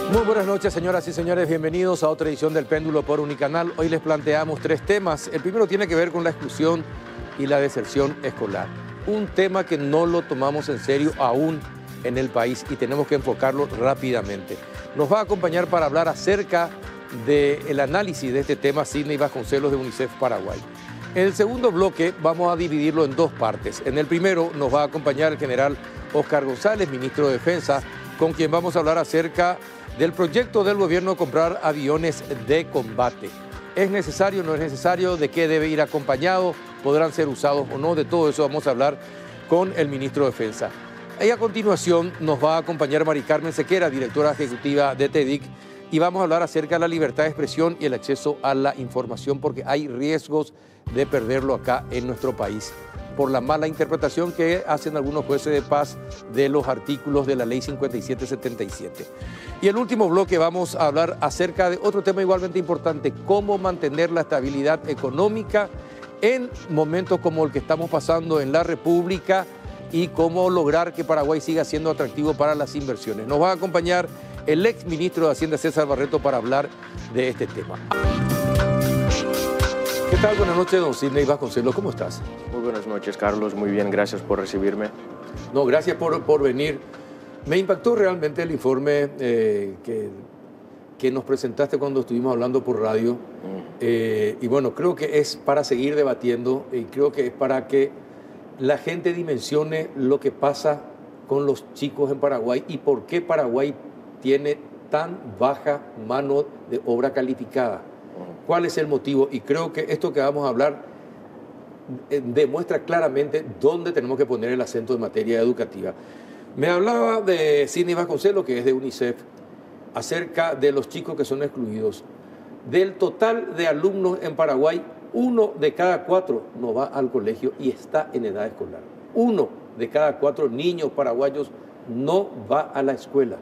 Muy buenas noches, señoras y señores. Bienvenidos a otra edición del Péndulo por Unicanal. Hoy les planteamos tres temas. El primero tiene que ver con la exclusión y la deserción escolar. Un tema que no lo tomamos en serio aún en el país y tenemos que enfocarlo rápidamente. Nos va a acompañar para hablar acerca del análisis de este tema Sidney Vasconcelos de UNICEF Paraguay. En el segundo bloque vamos a dividirlo en dos partes. En el primero nos va a acompañar el general Oscar González, ministro de Defensa, con quien vamos a hablar acerca del proyecto del gobierno de comprar aviones de combate. ¿Es necesario, no es necesario? ¿De qué debe ir acompañado? ¿Podrán ser usados o no? De todo eso vamos a hablar con el ministro de Defensa. Y a continuación nos va a acompañar Mari Carmen Sequera, directora ejecutiva de TEDIC, y vamos a hablar acerca de la libertad de expresión y el acceso a la información, porque hay riesgos de perderlo acá en nuestro país por la mala interpretación que hacen algunos jueces de paz de los artículos de la Ley 5777. Y en el último bloque vamos a hablar acerca de otro tema igualmente importante: cómo mantener la estabilidad económica en momentos como el que estamos pasando en la República y cómo lograr que Paraguay siga siendo atractivo para las inversiones. Nos va a acompañar el ex ministro de Hacienda, César Barreto, para hablar de este tema. ¿Qué tal? Buenas noches, don Sidney Vasconcelos. ¿Cómo estás? Muy buenas noches, Carlos. Muy bien, gracias por recibirme. No, gracias por venir. Me impactó realmente el informe que nos presentaste cuando estuvimos hablando por radio. Y bueno, creo que es para seguir debatiendo y creo que es para que la gente dimensione lo que pasa con los chicos en Paraguay y por qué Paraguay tiene tan baja mano de obra calificada. ¿Cuál es el motivo? Y creo que esto que vamos a hablar demuestra claramente dónde tenemos que poner el acento en materia educativa. Me hablaba de Sidney Vasconcelos, que es de UNICEF, acerca de los chicos que son excluidos. Del total de alumnos en Paraguay, 1 de cada 4 no va al colegio y está en edad escolar. 1 de cada 4 niños paraguayos no va a la escuela.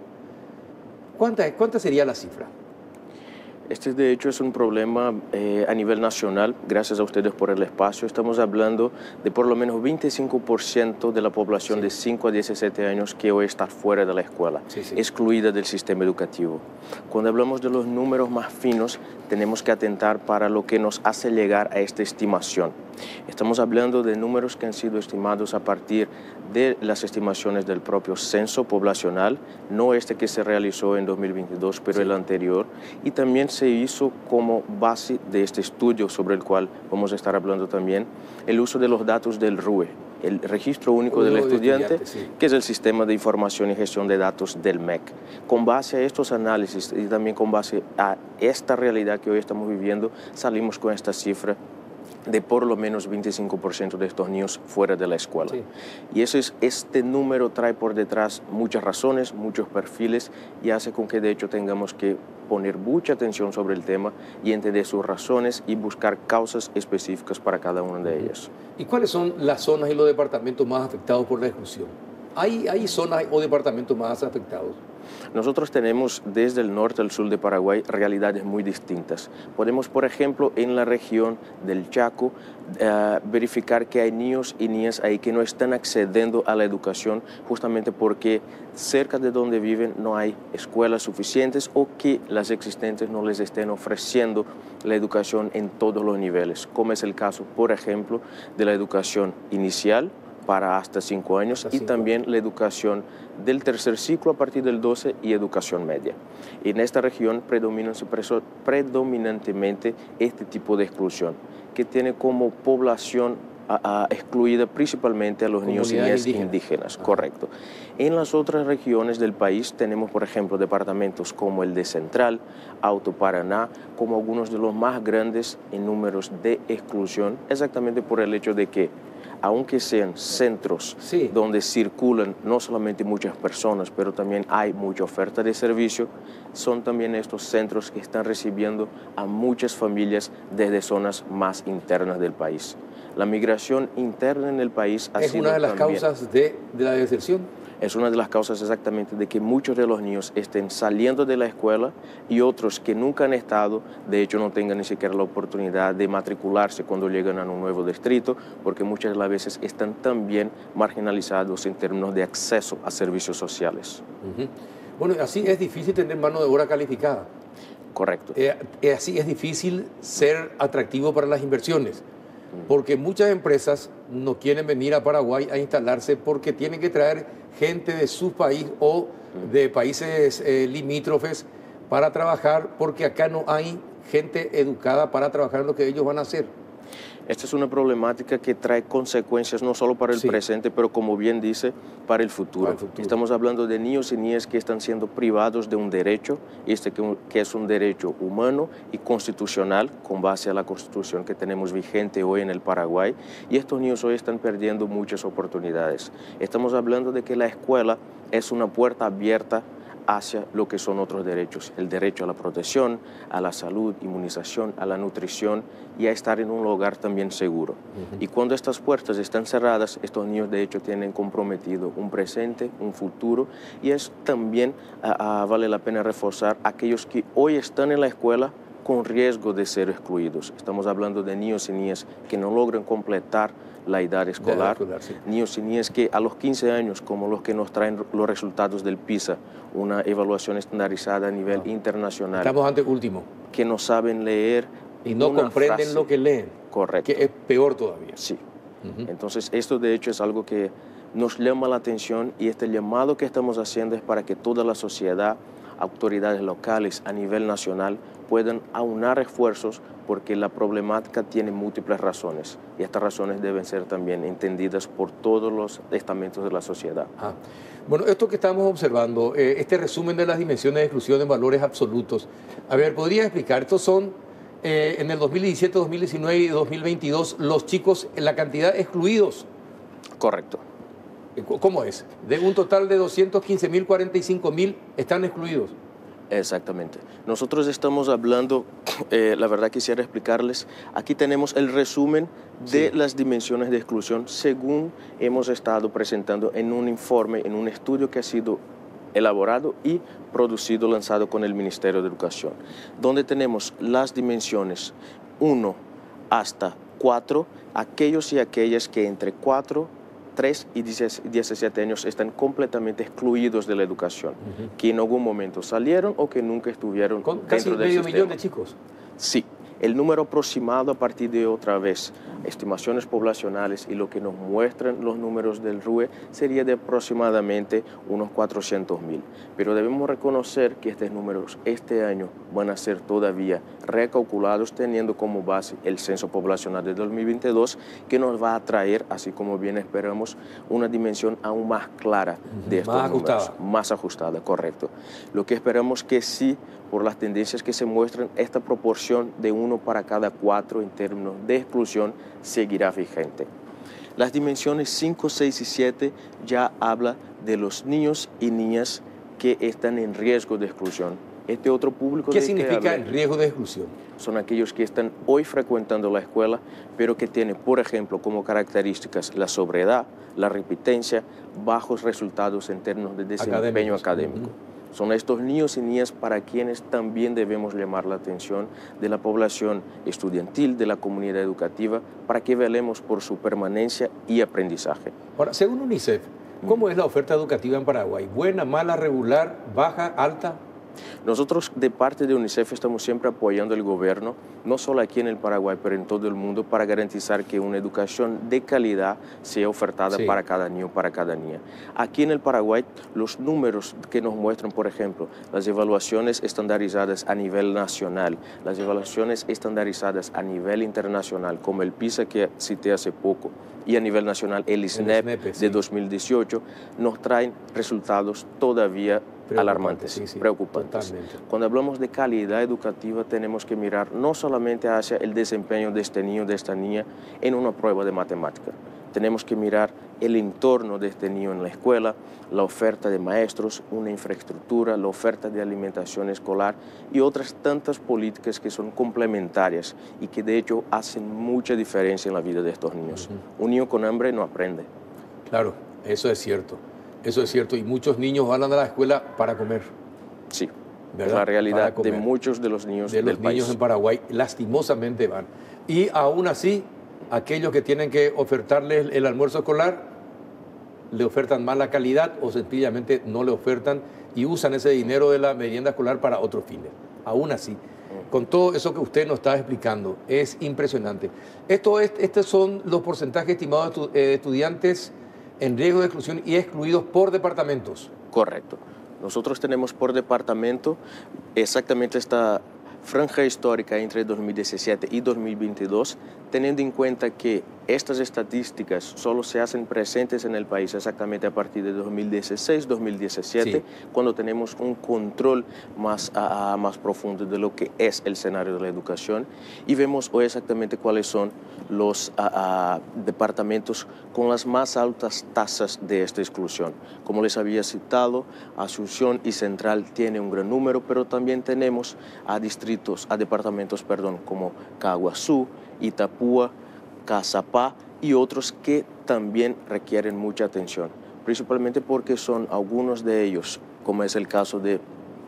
¿Cuánta sería la cifra? Este, de hecho, es un problema a nivel nacional. Gracias a ustedes por el espacio. Estamos hablando de por lo menos 25% de la población de 5 a 17 años que hoy está fuera de la escuela, excluida del sistema educativo. Cuando hablamos de los números más finos, tenemos que atentar para lo que nos hace llegar a esta estimación. Estamos hablando de números que han sido estimados a partir de las estimaciones del propio censo poblacional, no este que se realizó en 2022, pero el anterior, y también se hizo como base de este estudio sobre el cual vamos a estar hablando también, el uso de los datos del RUE, el Registro Único del Estudiante, que es el Sistema de Información y Gestión de Datos del MEC. Con base a estos análisis y también con base a esta realidad que hoy estamos viviendo, salimos con esta cifra de por lo menos 25% de estos niños fuera de la escuela. Y este número trae por detrás muchas razones, muchos perfiles, y hace con que de hecho tengamos que poner mucha atención sobre el tema y entender sus razones y buscar causas específicas para cada una de ellas. ¿Y cuáles son las zonas y los departamentos más afectados por la exclusión? ¿Hay zonas o departamentos más afectados? Nosotros tenemos desde el norte al sur de Paraguay realidades muy distintas. Podemos, por ejemplo, en la región del Chaco, verificar que hay niños y niñas ahí que no están accediendo a la educación justamente porque cerca de donde viven no hay escuelas suficientes o que las existentes no les estén ofreciendo la educación en todos los niveles, como es el caso, por ejemplo, de la educación inicial para hasta 5 años y también la educación del tercer ciclo a partir del 12 y educación media. En esta región predominantemente este tipo de exclusión, que tiene como población excluida principalmente a los niños y niñas indígenas. Correcto. En las otras regiones del país tenemos, por ejemplo, departamentos como el de Central, Alto Paraná, como algunos de los más grandes en números de exclusión, exactamente por el hecho de que aunque sean centros donde circulan no solamente muchas personas, pero también hay mucha oferta de servicio, son también estos centros que están recibiendo a muchas familias desde zonas más internas del país. La migración interna en el país ha sido ¿Es una de las causas de la deserción? Es una de las causas exactamente de que muchos de los niños estén saliendo de la escuela y otros que nunca han estado, de hecho no tengan ni siquiera la oportunidad de matricularse cuando llegan a un nuevo distrito, porque muchas de las veces están también marginalizados en términos de acceso a servicios sociales. Bueno, así es difícil tener mano de obra calificada. Correcto. Así es difícil ser atractivo para las inversiones, porque muchas empresas no quieren venir a Paraguay a instalarse porque tienen que traer gente de su país o de países limítrofes para trabajar, porque acá no hay gente educada para trabajar en lo que ellos van a hacer. Esta es una problemática que trae consecuencias no solo para el presente, pero como bien dice, para el futuro. Estamos hablando de niños y niñas que están siendo privados de un derecho, que es un derecho humano y constitucional, con base a la Constitución que tenemos vigente hoy en el Paraguay, y estos niños hoy están perdiendo muchas oportunidades. Estamos hablando de que la escuela es una puerta abierta hacia lo que son otros derechos, el derecho a la protección, a la salud, inmunización, a la nutrición y a estar en un lugar también seguro. Y cuando estas puertas están cerradas, estos niños de hecho tienen comprometido un presente, un futuro, y es también, vale la pena reforzar, aquellos que hoy están en la escuela con riesgo de ser excluidos. Estamos hablando de niños y niñas que no logran completar la edad escolar, niños y niñas que a los 15 años, como los que nos traen los resultados del PISA, una evaluación estandarizada a nivel internacional. Estamos ante último. Que no saben leer. Y no comprenden lo que leen. Correcto. Que es peor todavía. Sí. Entonces, esto de hecho es algo que nos llama la atención, y este llamado que estamos haciendo es para que toda la sociedad, autoridades locales a nivel nacional, puedan aunar esfuerzos, porque la problemática tiene múltiples razones y estas razones deben ser también entendidas por todos los estamentos de la sociedad. Bueno, esto que estamos observando, este resumen de las dimensiones de exclusión en valores absolutos, a ver, ¿podría explicar? Estos son en el 2017, 2019 y 2022 los chicos, la cantidad de excluidos. Correcto. ¿Cómo es? De un total de 215.000, 45.000 están excluidos. Exactamente. Nosotros estamos hablando, la verdad quisiera explicarles, aquí tenemos el resumen de las dimensiones de exclusión según hemos estado presentando en un informe, en un estudio que ha sido elaborado y producido, lanzado con el Ministerio de Educación, donde tenemos las dimensiones 1 hasta 4, aquellos y aquellas que entre 4, 3 y 17 años están completamente excluidos de la educación, que en algún momento salieron o que nunca estuvieron ¿Con dentro casi del medio sistema. millón de chicos? Sí. El número aproximado a partir de, otra vez, estimaciones poblacionales y lo que nos muestran los números del RUE sería de aproximadamente unos 400.000. Pero debemos reconocer que estos números este año van a ser todavía recalculados teniendo como base el censo poblacional de 2022, que nos va a traer, así como bien esperamos, una dimensión aún más clara de estos números. Más ajustada, correcto. Lo que esperamos que sí, por las tendencias que se muestran, esta proporción de 1 para cada 4 en términos de exclusión seguirá vigente. Las dimensiones 5, 6 y 7 ya habla de los niños y niñas que están en riesgo de exclusión. Este otro público... ¿Qué significa el riesgo de exclusión? Son aquellos que están hoy frecuentando la escuela, pero que tienen, por ejemplo, como características la sobriedad, la repitencia, bajos resultados en términos de desempeño académico. Son estos niños y niñas para quienes también debemos llamar la atención de la población estudiantil, de la comunidad educativa, para que velemos por su permanencia y aprendizaje. Ahora, según UNICEF, ¿cómo es la oferta educativa en Paraguay? ¿Buena, mala, regular, baja, alta? Nosotros de parte de UNICEF estamos siempre apoyando al gobierno, no solo aquí en el Paraguay, pero en todo el mundo, para garantizar que una educación de calidad sea ofertada para cada niño, para cada niña. Aquí en el Paraguay, los números que nos muestran, por ejemplo, las evaluaciones estandarizadas a nivel nacional, las evaluaciones estandarizadas a nivel internacional, como el PISA que cité hace poco, y a nivel nacional el ISNEP de 2018, nos traen resultados todavía alarmantes, preocupantes. Totalmente. Cuando hablamos de calidad educativa, tenemos que mirar no solamente hacia el desempeño de este niño, de esta niña, en una prueba de matemática. Tenemos que mirar el entorno de este niño en la escuela, la oferta de maestros, una infraestructura, la oferta de alimentación escolar y otras tantas políticas que son complementarias y que de hecho hacen mucha diferencia en la vida de estos niños. Un niño con hambre no aprende. Claro, eso es cierto. Eso es cierto, y muchos niños van a la escuela para comer. Sí, ¿verdad? Es la realidad de muchos de los niños del país. De los niños en Paraguay, lastimosamente van. Y aún así, aquellos que tienen que ofertarles el almuerzo escolar, le ofertan mala calidad o sencillamente no le ofertan y usan ese dinero de la merienda escolar para otros fines. Aún así, con todo eso que usted nos está explicando, es impresionante. Estos son los porcentajes estimados de estudiantes en riesgo de exclusión y excluidos por departamentos. Correcto. Nosotros tenemos por departamento exactamente esta franja histórica entre 2017 y 2022, teniendo en cuenta que estas estadísticas solo se hacen presentes en el país exactamente a partir de 2016-2017, sí, cuando tenemos un control más profundo de lo que es el escenario de la educación, y vemos hoy exactamente cuáles son los departamentos con las más altas tasas de esta exclusión. Como les había citado, Asunción y Central tiene un gran número, pero también tenemos departamentos como Caguazú, Itapúa, Caazapá y otros que también requieren mucha atención, principalmente porque son algunos de ellos, como es el caso de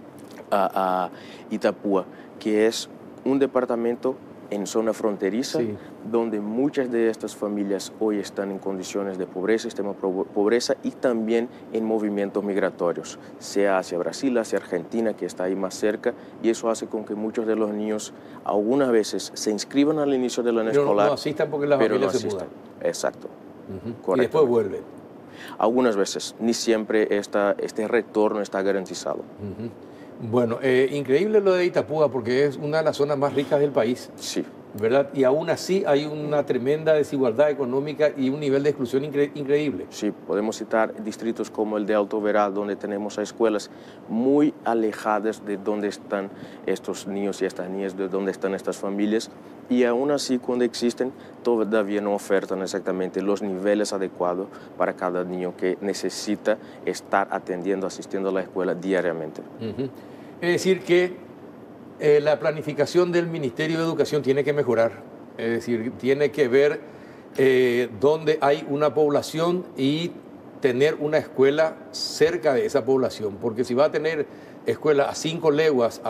Itapúa, que es un departamento en zona fronteriza, sí, donde muchas de estas familias hoy están en condiciones de pobreza, extrema pobreza, y también en movimientos migratorios, sea hacia Brasil, hacia Argentina, que está ahí más cerca, y eso hace con que muchos de los niños algunas veces se inscriban al inicio del año escolar, no asistan porque las familias se mudan. Exacto. Y después vuelven. Algunas veces, ni siempre este retorno está garantizado. Bueno, increíble lo de Itapúa porque es una de las zonas más ricas del país. Sí. ¿Verdad? Y aún así hay una tremenda desigualdad económica y un nivel de exclusión increíble. Sí, podemos citar distritos como el de Alto Verá, donde tenemos a escuelas muy alejadas de donde están estos niños y estas niñas, de donde están estas familias, y aún así cuando existen todavía no ofertan exactamente los niveles adecuados para cada niño que necesita estar asistiendo a la escuela diariamente. Es decir que la planificación del Ministerio de Educación tiene que mejorar, es decir, tiene que ver dónde hay una población y tener una escuela cerca de esa población, porque si va a tener escuela a 5 leguas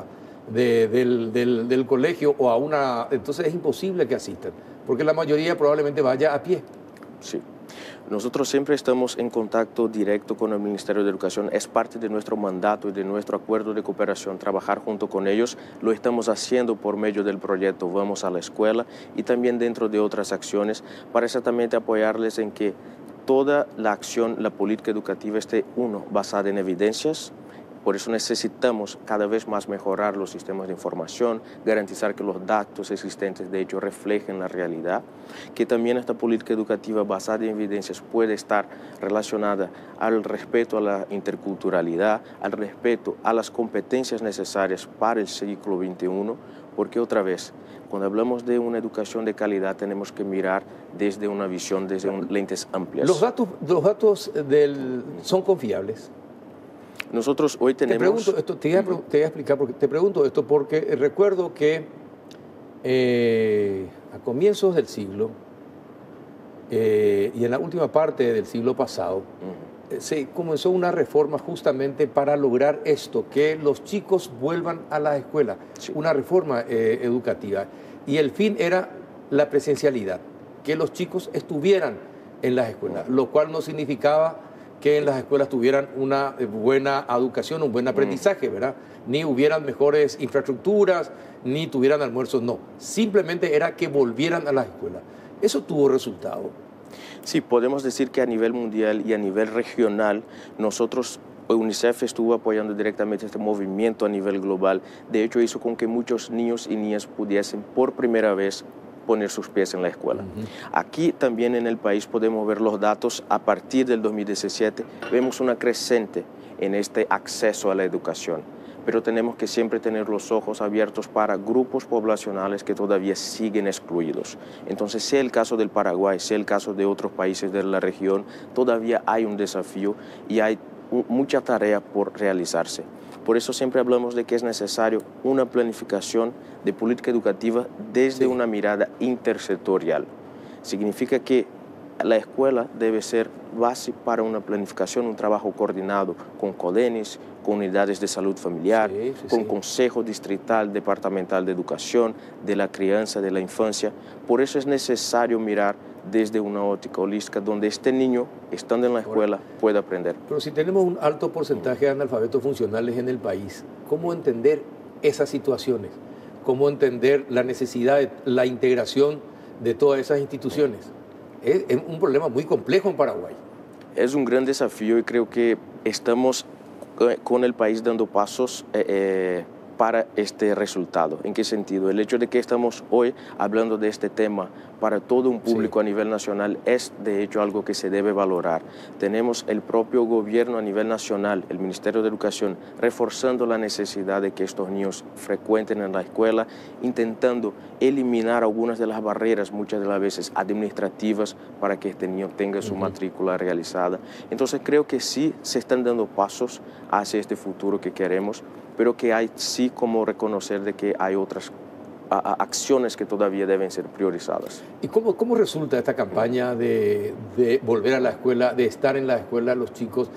del colegio o a una, entonces es imposible que asistan, porque la mayoría probablemente vaya a pie. Sí. Nosotros siempre estamos en contacto directo con el Ministerio de Educación, es parte de nuestro mandato y de nuestro acuerdo de cooperación, trabajar junto con ellos. Lo estamos haciendo por medio del proyecto Vamos a la Escuela y también dentro de otras acciones para exactamente apoyarles en que toda la acción, la política educativa esté, basada en evidencias. Por eso necesitamos cada vez más mejorar los sistemas de información, garantizar que los datos existentes de hecho reflejen la realidad, que también esta política educativa basada en evidencias puede estar relacionada al respeto a la interculturalidad, al respeto a las competencias necesarias para el siglo XXI, porque otra vez, cuando hablamos de una educación de calidad tenemos que mirar desde una visión, desde lentes amplias. Los datos son confiables. Nosotros hoy tenemos... Te voy a explicar, porque te pregunto esto porque recuerdo que a comienzos del siglo y en la última parte del siglo pasado se comenzó una reforma justamente para lograr esto, que los chicos vuelvan a la escuela, sí, una reforma educativa. Y el fin era la presencialidad, que los chicos estuvieran en las escuelas, lo cual no significaba que en las escuelas tuvieran una buena educación, un buen aprendizaje, ¿verdad? Ni hubieran mejores infraestructuras, ni tuvieran almuerzos, no. Simplemente era que volvieran a las escuelas. Eso tuvo resultado. Sí, podemos decir que a nivel mundial y a nivel regional, nosotros, UNICEF estuvo apoyando directamente este movimiento a nivel global. De hecho, hizo con que muchos niños y niñas pudiesen por primera vez poner sus pies en la escuela. Aquí también en el país podemos ver los datos a partir del 2017, vemos una creciente en este acceso a la educación, pero tenemos que siempre tener los ojos abiertos para grupos poblacionales que todavía siguen excluidos. Entonces, sea el caso del Paraguay, sea el caso de otros países de la región, todavía hay un desafío y hay mucha tarea por realizarse. Por eso siempre hablamos de que es necesario una planificación de política educativa desde una mirada intersectorial. Significa que la escuela debe ser base para una planificación, un trabajo coordinado con CODENIS, con unidades de salud familiar, con Consejo Distrital Departamental de Educación, de la Crianza, de la Infancia. Por eso es necesario mirar desde una óptica holística donde este niño, estando en la escuela, pueda aprender. Pero si tenemos un alto porcentaje de analfabetos funcionales en el país, ¿cómo entender esas situaciones? ¿Cómo entender la necesidad de la integración de todas esas instituciones? Es un problema muy complejo en Paraguay. Es un gran desafío y creo que estamos con el país dando pasos para este resultado. ¿En qué sentido? El hecho de que estamos hoy hablando de este tema para todo un público a nivel nacional es de hecho algo que se debe valorar. Tenemos el propio gobierno a nivel nacional, el Ministerio de Educación, reforzando la necesidad de que estos niños frecuenten en la escuela, intentando eliminar algunas de las barreras, muchas de las veces administrativas, para que este niño tenga su matrícula realizada. Entonces creo que sí se están dando pasos hacia este futuro que queremos, pero que hay sí como reconocer de que hay otras acciones que todavía deben ser priorizadas. ¿Y cómo resulta esta campaña de volver a la escuela, de estar en la escuela los chicos?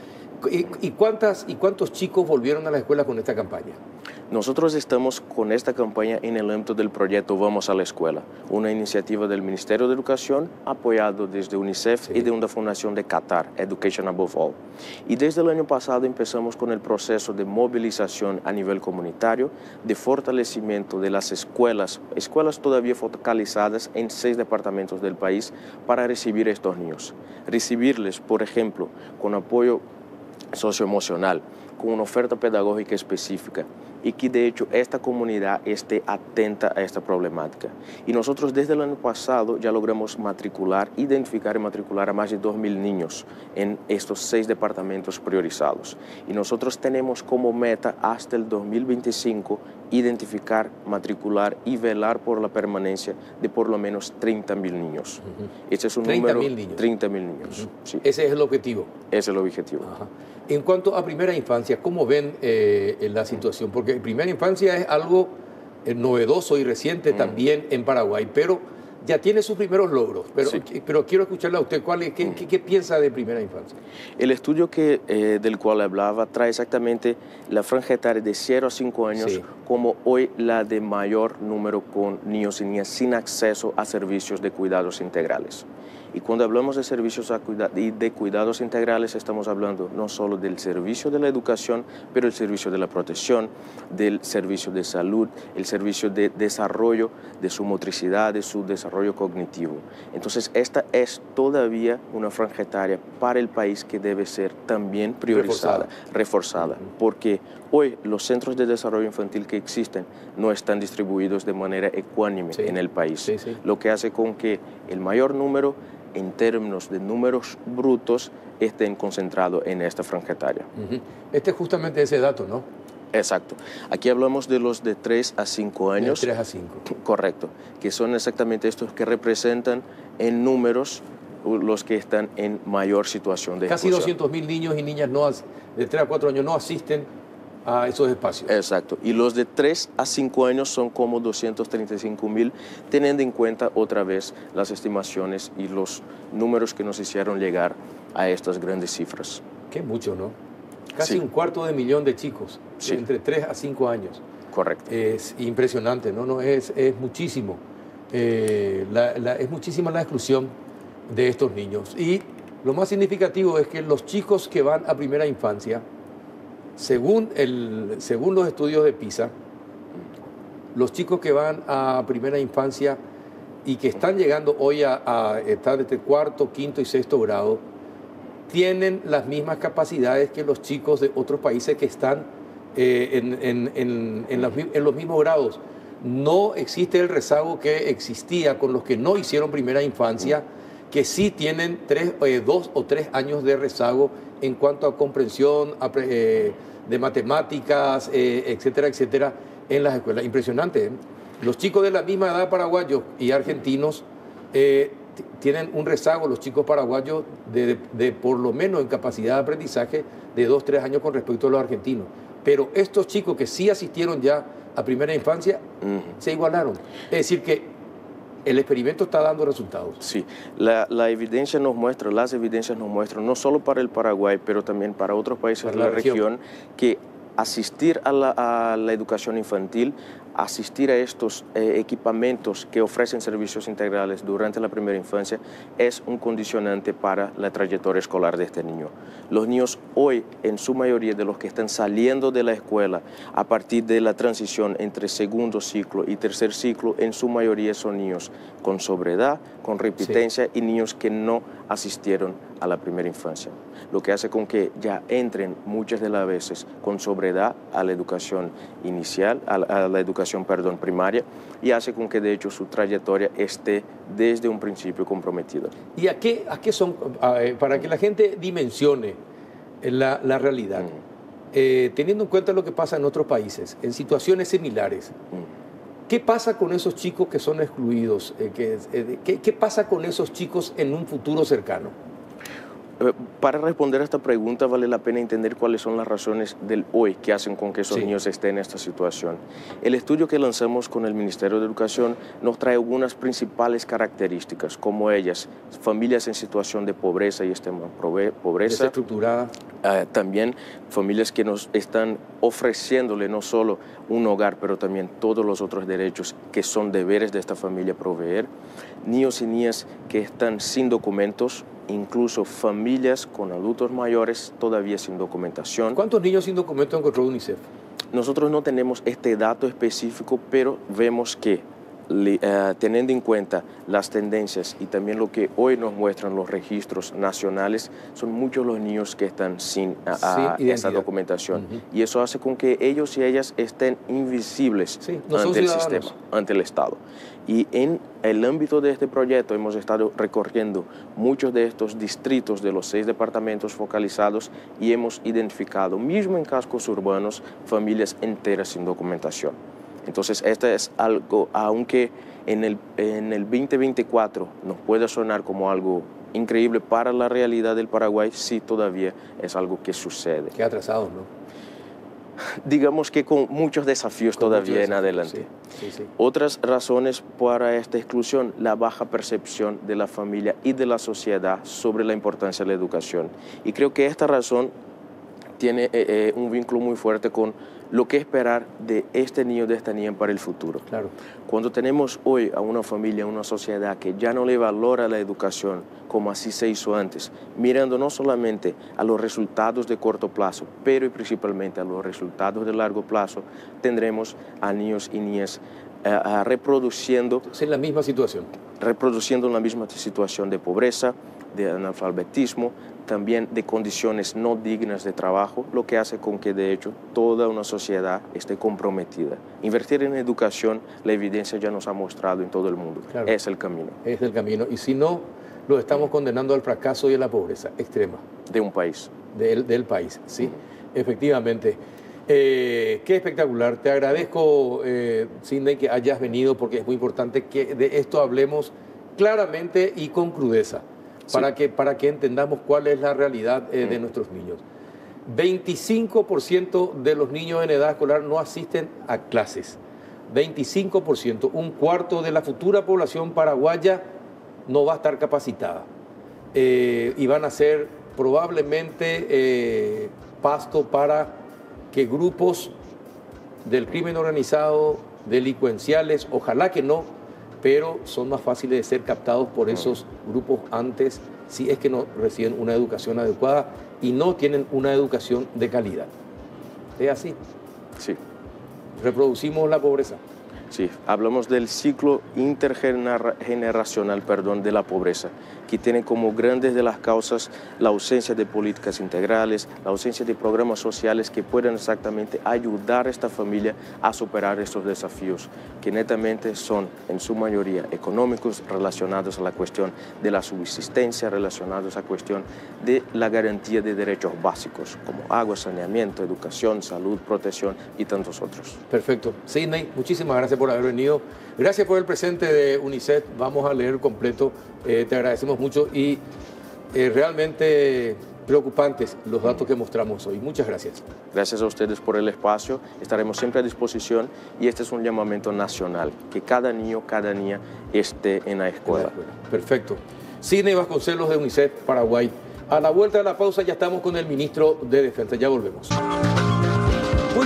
¿Y cuántos chicos volvieron a la escuela con esta campaña? Nosotros estamos con esta campaña en el ámbito del proyecto Vamos a la Escuela, una iniciativa del Ministerio de Educación apoyado desde UNICEF y de una fundación de Qatar, Education Above All. Y desde el año pasado empezamos con el proceso de movilización a nivel comunitario, de fortalecimiento de las escuelas todavía focalizadas en 6 departamentos del país para recibir a estos niños. Recibirles, por ejemplo, con apoyo socioemocional, con una oferta pedagógica específica y que de hecho esta comunidad esté atenta a esta problemática. Y nosotros desde el año pasado ya logramos identificar y matricular a más de 2.000 niños en estos 6 departamentos priorizados. Y nosotros tenemos como meta hasta el 2025 identificar, matricular y velar por la permanencia de por lo menos 30.000 niños. Ese es un número, 30.000 niños. Sí. Ese es el objetivo. Ese es el objetivo. Ajá. En cuanto a primera infancia, ¿cómo ven la situación? Porque primera infancia es algo novedoso y reciente también en Paraguay, pero ya tiene sus primeros logros. Pero quiero escucharle a usted, ¿qué piensa de primera infancia? El estudio del cual hablaba trae exactamente la franja etaria de 0 a 5 años como hoy la de mayor número con niños y niñas sin acceso a servicios de cuidados integrales. Y cuando hablamos de servicios de cuidados integrales, estamos hablando no solo del servicio de la educación, pero el servicio de la protección, del servicio de salud, el servicio de desarrollo de su motricidad, de su desarrollo cognitivo. Entonces, esta es todavía una franja etaria para el país que debe ser también priorizada, reforzada, porque hoy los centros de desarrollo infantil que existen no están distribuidos de manera ecuánime en el país, lo que hace con que el mayor número en términos de números brutos estén concentrados en esta franja etaria. Este es justamente ese dato, ¿no? Exacto. Aquí hablamos de los de 3 a 5 años. De 3 a 5. Correcto. Que son exactamente estos que representan en números los que están en mayor situación de Casi exclusión. 200.000 niños y niñas de 3 a 4 años no asisten a esos espacios. Exacto. Y los de 3 a 5 años son como 235.000, teniendo en cuenta otra vez las estimaciones y los números que nos hicieron llegar a estas grandes cifras. Qué mucho, ¿no? Casi 250.000 de chicos entre 3 a 5 años. Correcto. Es impresionante, ¿no? Es muchísimo. Es muchísima la exclusión de estos niños. Y lo más significativo es que los chicos que van a primera infancia, según los estudios de PISA, los chicos que van a primera infancia y que están llegando hoy a estar entre 4., 5. y 6. grado, tienen las mismas capacidades que los chicos de otros países que están en los mismos grados. No existe el rezago que existía con los que no hicieron primera infancia, que sí tienen 2 o 3 años de rezago en cuanto a comprensión de matemáticas, etcétera, etcétera, en las escuelas. Impresionante, ¿eh? Los chicos de la misma edad, paraguayos y argentinos, tienen un rezago, los chicos paraguayos, de por lo menos en capacidad de aprendizaje de 2 o 3 años con respecto a los argentinos. Pero estos chicos que sí asistieron ya a primera infancia, se igualaron. Es decir, que el experimento está dando resultados. Sí, las evidencias nos muestran, no solo para el Paraguay, pero también para otros países de la región, que asistir a la educación infantil asistir a estos equipamientos que ofrecen servicios integrales durante la primera infancia es un condicionante para la trayectoria escolar de este niño. Los niños hoy, en su mayoría de los que están saliendo de la escuela a partir de la transición entre segundo ciclo y tercer ciclo, en su mayoría son niños con sobreedad, con repitencia y niños que no asistieron a la primera infancia, lo que hace con que ya entren muchas de las veces con sobreedad a la educación inicial, a la educación primaria, y hace con que de hecho su trayectoria esté desde un principio comprometida. ¿Y a qué son, para que la gente dimensione la realidad, teniendo en cuenta lo que pasa en otros países, en situaciones similares? ¿Qué pasa con esos chicos que son excluidos? ¿Qué pasa con esos chicos en un futuro cercano? Para responder a esta pregunta vale la pena entender cuáles son las razones del hoy que hacen con que esos niños estén en esta situación. El estudio que lanzamos con el Ministerio de Educación nos trae algunas principales características, como ellas, familias en situación de pobreza y extrema pobreza. Desestructurada. También familias que nos están ofreciéndole no solo un hogar, pero también todos los otros derechos que son deberes de esta familia proveer. Niños y niñas que están sin documentos, incluso familias con adultos mayores todavía sin documentación. ¿Cuántos niños sin documentos encontró UNICEF? Nosotros no tenemos este dato específico, pero vemos que teniendo en cuenta las tendencias y también lo que hoy nos muestran los registros nacionales, son muchos los niños que están sin esa documentación. Y eso hace con que ellos y ellas estén invisibles ante el sistema, ante el Estado. Y en el ámbito de este proyecto hemos estado recorriendo muchos de estos distritos de los 6 departamentos focalizados y hemos identificado, mismo en cascos urbanos, familias enteras sin documentación. Entonces, este es algo, aunque en el 2024 nos pueda sonar como algo increíble para la realidad del Paraguay, sí todavía es algo que sucede. Qué atrasado, ¿no? Digamos que con muchos desafíos todavía en adelante. Sí. Otras razones para esta exclusión, la baja percepción de la familia y de la sociedad sobre la importancia de la educación. Y creo que esta razón tiene un vínculo muy fuerte con lo que esperar de este niño, de esta niña para el futuro. Claro. Cuando tenemos hoy a una familia, a una sociedad que ya no le valora la educación como así se hizo antes, mirando no solamente a los resultados de corto plazo, pero y principalmente a los resultados de largo plazo, tendremos a niños y niñas reproduciendo... Es la misma situación. Reproduciendo la misma situación de pobreza, de analfabetismo, también de condiciones no dignas de trabajo, lo que hace con que de hecho toda una sociedad esté comprometida. Invertir en educación, la evidencia ya nos ha mostrado en todo el mundo, claro, es el camino. Es el camino, y si no, lo estamos condenando al fracaso y a la pobreza extrema. De un país. Del país, sí, efectivamente. Qué espectacular. Te agradezco, Sidney, que hayas venido, porque es muy importante que de esto hablemos claramente y con crudeza. Para que entendamos cuál es la realidad de nuestros niños. 25% de los niños en edad escolar no asisten a clases. 25%, un cuarto de la futura población paraguaya no va a estar capacitada. Y van a ser probablemente pasto para que grupos del crimen organizado, delincuenciales, ojalá que no, pero son más fáciles de ser captados por esos grupos antes, si es que no reciben una educación adecuada y no tienen una educación de calidad. ¿Es así? Sí. Reproducimos la pobreza. Sí, hablamos del ciclo intergeneracional, de la pobreza, que tiene como grandes de las causas la ausencia de políticas integrales, la ausencia de programas sociales que puedan exactamente ayudar a esta familia a superar estos desafíos, que netamente son en su mayoría económicos, relacionados a la cuestión de la subsistencia, relacionados a la cuestión de la garantía de derechos básicos, como agua, saneamiento, educación, salud, protección y tantos otros. Perfecto. Sidney, muchísimas gracias por haber venido. Gracias por el presente de UNICEF. Vamos a leer completo. Te agradecemos mucho y realmente preocupantes los datos que mostramos hoy. Muchas gracias. Gracias a ustedes por el espacio. Estaremos siempre a disposición y este es un llamamiento nacional, que cada niño, cada niña esté en la escuela. Perfecto. Sidney Vasconcelos de UNICEF Paraguay. A la vuelta de la pausa ya estamos con el ministro de Defensa. Ya volvemos. Muy bien.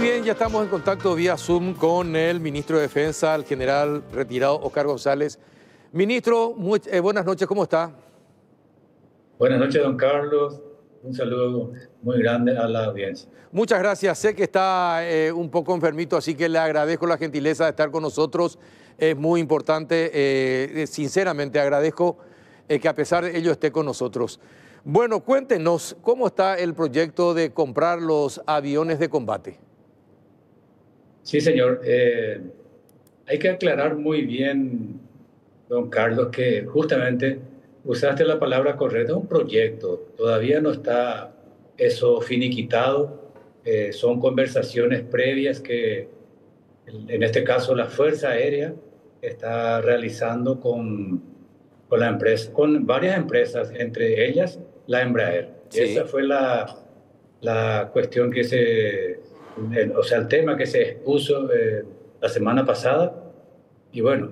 bien, ya estamos en contacto vía Zoom con el ministro de Defensa, el general retirado Oscar González. Ministro, buenas noches, ¿cómo está? Buenas noches, don Carlos. Un saludo muy grande a la audiencia. Muchas gracias. Sé que está un poco enfermito, así que le agradezco la gentileza de estar con nosotros. Es muy importante. Sinceramente, agradezco que a pesar de ello esté con nosotros. Bueno, cuéntenos, ¿cómo está el proyecto de comprar los aviones de combate? Sí, señor. Hay que aclarar muy bien, don Carlos, que justamente usaste la palabra correcta, es un proyecto. Todavía no está eso finiquitado. Son conversaciones previas que, en este caso, la Fuerza Aérea está realizando con la empresa, con varias empresas, entre ellas la Embraer. Sí. Esa fue la cuestión que el tema que se expuso la semana pasada. Y bueno,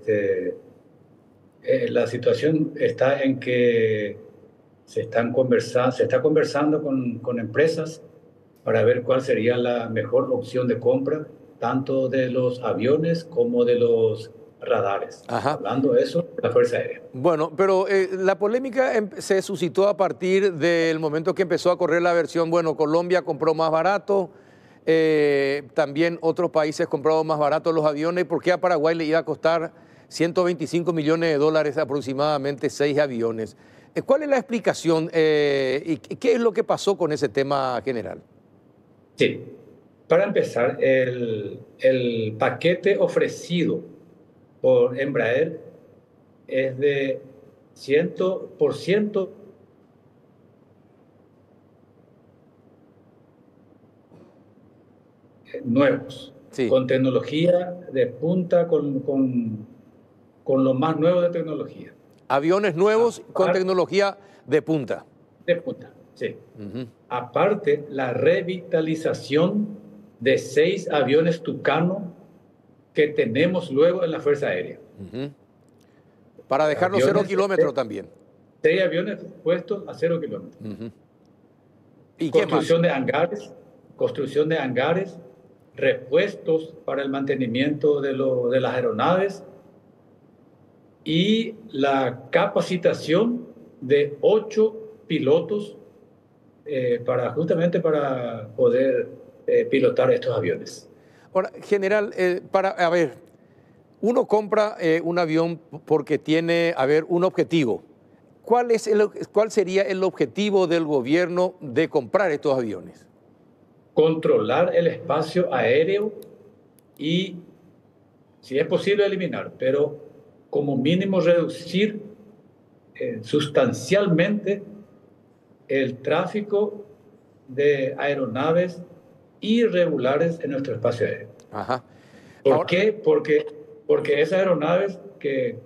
la situación está en que se está conversando con empresas para ver cuál sería la mejor opción de compra, tanto de los aviones como de los radares. Ajá. Hablando de eso, la Fuerza Aérea. Bueno, pero la polémica se suscitó a partir del momento que empezó a correr la versión, bueno, Colombia compró más barato, también otros países compraron más barato los aviones. ¿Por qué a Paraguay le iba a costar 125 millones de dólares aproximadamente 6 aviones? ¿Cuál es la explicación y qué es lo que pasó con ese tema, general? Sí, para empezar, el paquete ofrecido por Embraer es de 100% nuevos, sí, con tecnología de punta, con lo más nuevo de tecnología. Aviones nuevos con tecnología de punta. De punta, sí. Aparte, la revitalización de 6 aviones Tucano que tenemos luego en la Fuerza Aérea. Para dejarlos 0 kilómetros también. 6 aviones puestos a 0 kilómetros. ¿Y qué más? Construcción de hangares, repuestos para el mantenimiento de las aeronaves y la capacitación de 8 pilotos justamente para poder pilotar estos aviones. Ahora, general, a ver, uno compra un avión porque tiene, un objetivo. ¿Cuál sería el objetivo del gobierno de comprar estos aviones? Controlar el espacio aéreo y, si es posible, eliminar, pero como mínimo reducir sustancialmente el tráfico de aeronaves irregulares en nuestro espacio aéreo. Ajá. ¿Por qué? Porque esas aeronaves que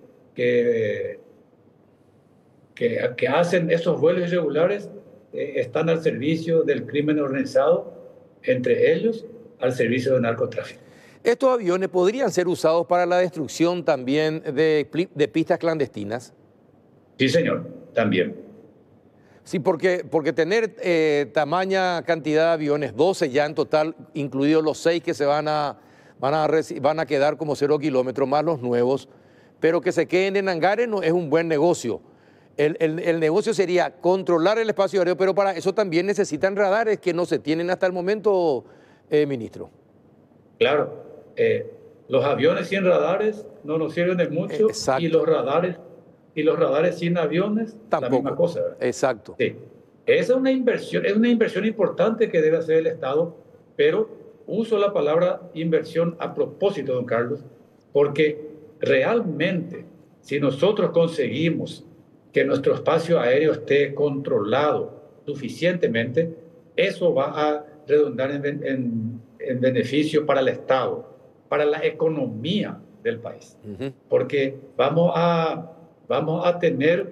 hacen esos vuelos irregulares están al servicio del crimen organizado, entre ellos al servicio del narcotráfico. ¿Estos aviones podrían ser usados para la destrucción también de pistas clandestinas? Sí, señor, también. Sí, porque tener tamaña cantidad de aviones, 12 ya en total, incluidos los 6 que se van a quedar como 0 kilómetros, más los nuevos, pero que se queden en hangares no es un buen negocio. El negocio sería controlar el espacio aéreo, pero para eso también necesitan radares que no se tienen hasta el momento, ministro. Claro, los aviones sin radares no nos sirven de mucho. Exacto. Y los radares sin aviones, tampoco. La misma cosa, ¿verdad? Exacto. Sí. Esa es una inversión importante que debe hacer el Estado, pero uso la palabra inversión a propósito, don Carlos, porque realmente, si nosotros conseguimos que nuestro espacio aéreo esté controlado suficientemente, eso va a redundar en beneficio para el Estado, para la economía del país. Porque vamos a tener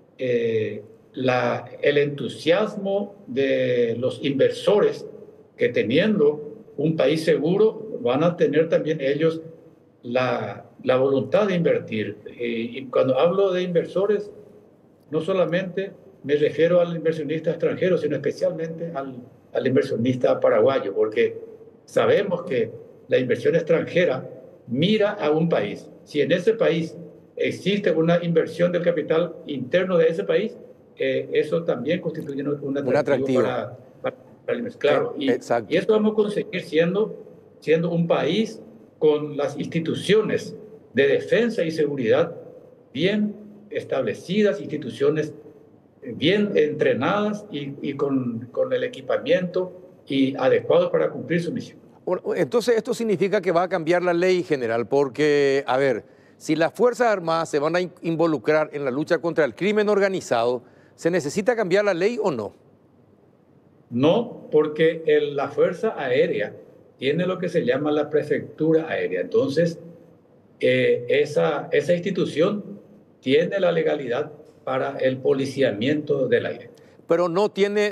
el entusiasmo de los inversores que, teniendo un país seguro, van a tener también ellos la voluntad de invertir. Y cuando hablo de inversores, no solamente me refiero al inversionista extranjero, sino especialmente al inversionista paraguayo, porque sabemos que la inversión extranjera mira a un país. Si en ese país existe una inversión del capital interno de ese país, eso también constituye un atractivo para el inversor. Claro, y eso vamos a conseguir siendo un país con las instituciones de defensa y seguridad bien establecidas, instituciones bien entrenadas y con el equipamiento y adecuado para cumplir su misión. Entonces, esto significa que va a cambiar la ley general, porque, a ver, si las Fuerzas Armadas se van a involucrar en la lucha contra el crimen organizado, ¿se necesita cambiar la ley o no? No, porque la Fuerza Aérea tiene lo que se llama la Prefectura Aérea. Entonces, esa institución tiene la legalidad para el policiamiento del aire. Pero no tiene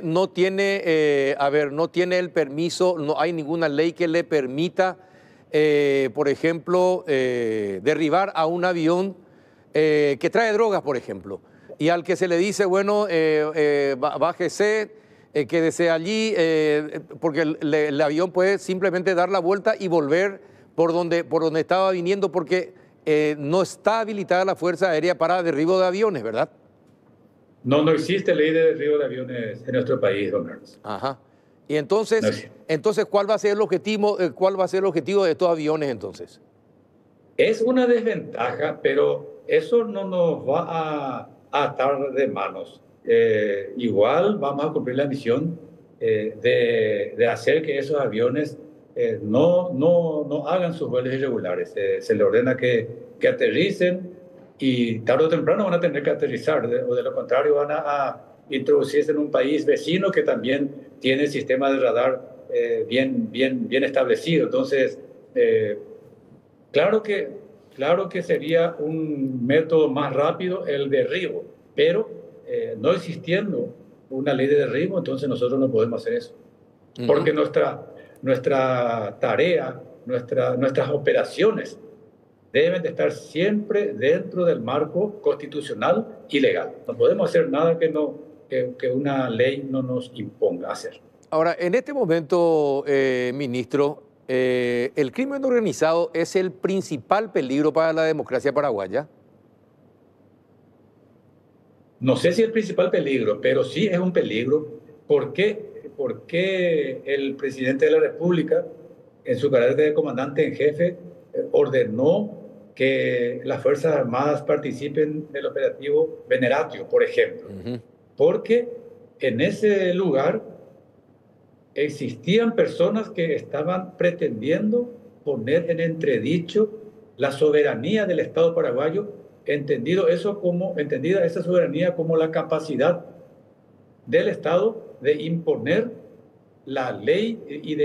el permiso, no hay ninguna ley que le permita, por ejemplo, derribar a un avión que trae drogas, por ejemplo, y al que se le dice, bueno, bájese, quédese allí, porque el avión puede simplemente dar la vuelta y volver por donde estaba viniendo, porque no está habilitada la Fuerza Aérea para derribo de aviones, ¿verdad? No existe ley de derribo de aviones en nuestro país, don Carlos. Ajá. Y entonces, ¿cuál va a ser el objetivo de estos aviones entonces? Es una desventaja, pero eso no nos va a atar de manos. Igual vamos a cumplir la misión de hacer que esos aviones no hagan sus vuelos irregulares. Se le ordena que aterricen y tarde o temprano van a tener que aterrizar, o de lo contrario van a introducirse en un país vecino que también tiene sistema de radar bien establecido. Entonces, claro que sería un método más rápido el derribo, pero no existiendo una ley de derribo, entonces nosotros no podemos hacer eso. Porque nuestra tarea, nuestras operaciones deben de estar siempre dentro del marco constitucional y legal. No podemos hacer nada que una ley no nos imponga hacer. Ahora, en este momento, ministro, ¿el crimen organizado es el principal peligro para la democracia paraguaya? No sé si el principal peligro, pero sí es un peligro. ¿Por qué? Porque el presidente de la República, en su carácter de comandante en jefe, ordenó que las Fuerzas Armadas participen del operativo Veneratio, por ejemplo. Porque en ese lugar existían personas que estaban pretendiendo poner en entredicho la soberanía del Estado paraguayo, entendida esa soberanía como la capacidad del Estado de imponer la ley y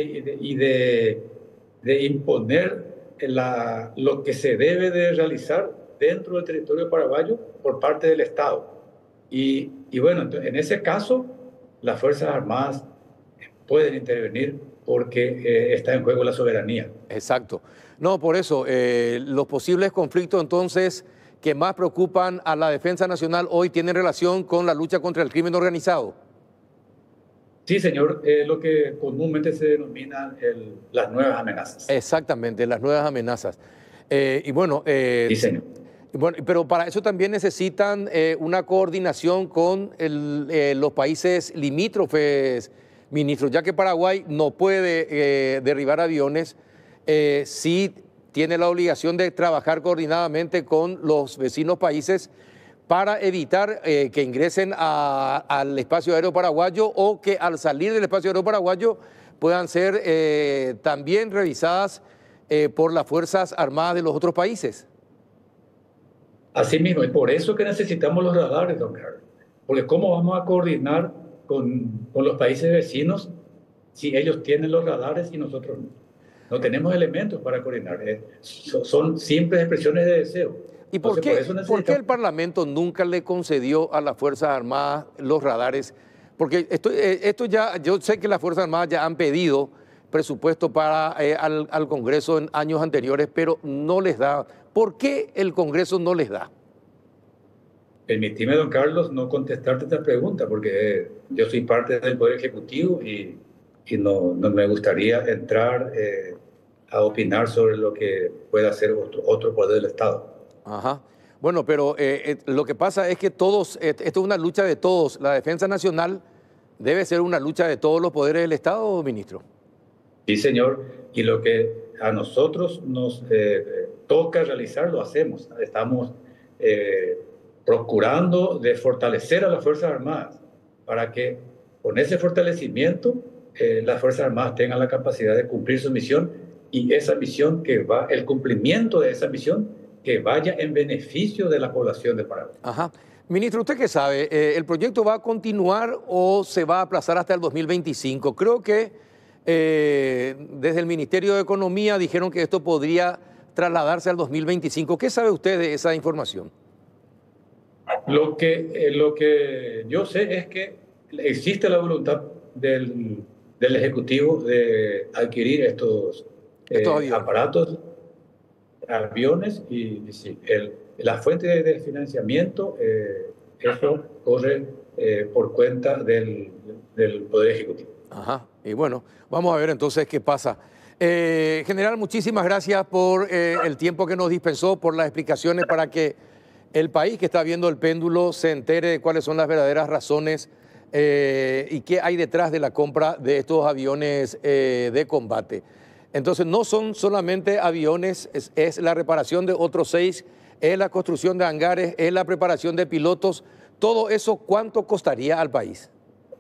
de imponer lo que se debe de realizar dentro del territorio paraguayo por parte del Estado. Y bueno, en ese caso, las Fuerzas Armadas pueden intervenir porque está en juego la soberanía. Exacto. No, por eso, los posibles conflictos entonces que más preocupan a la defensa nacional hoy tienen relación con la lucha contra el crimen organizado. Sí, señor, lo que comúnmente se denomina las nuevas amenazas. Exactamente, las nuevas amenazas. Sí, señor. Bueno, pero para eso también necesitan una coordinación con los países limítrofes, ministro, ya que Paraguay no puede derribar aviones, sí tiene la obligación de trabajar coordinadamente con los vecinos países para evitar que ingresen al espacio aéreo paraguayo o que al salir del espacio aéreo paraguayo puedan ser también revisadas por las Fuerzas Armadas de los otros países. Así mismo, y por eso que necesitamos los radares, don Carlos. Porque ¿cómo vamos a coordinar con los países vecinos si ellos tienen los radares y nosotros no? No tenemos elementos para coordinar. Son simples expresiones de deseo. ¿Y por qué el Parlamento nunca le concedió a las Fuerzas Armadas los radares? Porque yo sé que las Fuerzas Armadas ya han pedido presupuesto al Congreso en años anteriores, pero no les da. ¿Por qué el Congreso no les da? Permíteme, don Carlos, no contestarte esta pregunta, porque yo soy parte del Poder Ejecutivo y y no me gustaría entrar a opinar sobre lo que pueda hacer otro poder del Estado. Ajá. Bueno, pero lo que pasa es que todos, esto es una lucha de todos. La defensa nacional debe ser una lucha de todos los poderes del Estado, ministro. Sí, señor. Y lo que a nosotros nos toca realizar, lo hacemos. Estamos procurando de fortalecer a las Fuerzas Armadas para que con ese fortalecimiento las Fuerzas Armadas tengan la capacidad de cumplir su misión y esa misión el cumplimiento de esa misión que vaya en beneficio de la población de Paraguay. Ajá. Ministro, ¿usted qué sabe? ¿El proyecto va a continuar o se va a aplazar hasta el 2025? Creo que desde el Ministerio de Economía dijeron que esto podría trasladarse al 2025. ¿Qué sabe usted de esa información? Lo que yo sé es que existe la voluntad del Ejecutivo de adquirir estos aparatos, aviones, y sí, la fuente de financiamiento, eso corre por cuenta del Poder Ejecutivo. Ajá, y bueno, vamos a ver entonces qué pasa. General, muchísimas gracias por el tiempo que nos dispensó, por las explicaciones para que el país que está viendo el péndulo se entere de cuáles son las verdaderas razones y qué hay detrás de la compra de estos aviones de combate. Entonces, no son solamente aviones, es la reparación de otros 6, es la construcción de hangares, es la preparación de pilotos. Todo eso, ¿cuánto costaría al país?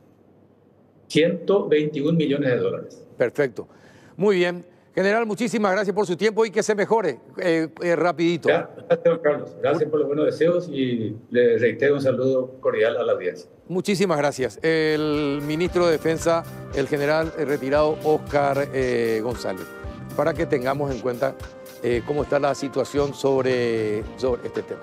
121 millones de dólares. Perfecto. Muy bien. General, muchísimas gracias por su tiempo y que se mejore rapidito. Gracias, don Carlos. Gracias por los buenos deseos y le reitero un saludo cordial a la audiencia. Muchísimas gracias. El ministro de Defensa, el general retirado Óscar González, para que tengamos en cuenta cómo está la situación sobre este tema.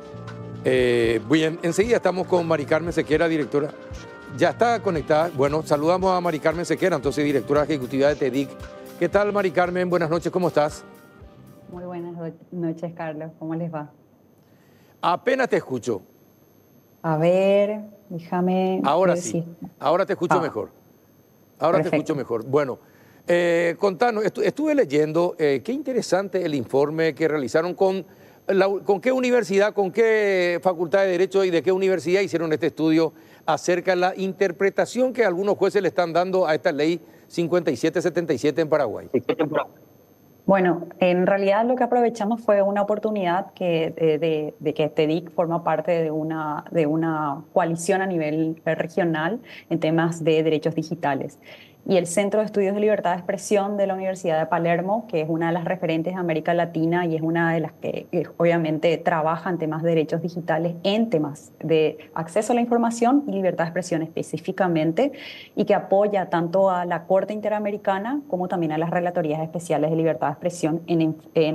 Bien, enseguida estamos con Mari Carmen Sequera, directora. Ya está conectada. Bueno, saludamos a Mari Carmen Sequera, entonces directora ejecutiva de TEDIC. ¿Qué tal, Mari Carmen? Buenas noches, ¿cómo estás? Muy buenas noches, Carlos. ¿Cómo les va? Apenas te escucho. A ver, déjame... Ahora sí, ahora te escucho mejor. Ahora perfecto. te escucho mejor. Bueno, contanos, estuve leyendo, qué interesante el informe que realizaron con qué universidad, con qué facultad de Derecho y de qué universidad hicieron este estudio acerca de la interpretación que algunos jueces le están dando a esta ley 5777 en Paraguay. Bueno, en realidad lo que aprovechamos fue una oportunidad de que TEDIC forma parte de una coalición a nivel regional en temas de derechos digitales. Y el Centro de Estudios de Libertad de Expresión de la Universidad de Palermo, que es una de las referentes de América Latina y es una de las que obviamente trabaja en temas de derechos digitales, en temas de acceso a la información y libertad de expresión específicamente, y que apoya tanto a la Corte Interamericana como también a las Relatorías Especiales de Libertad de Expresión en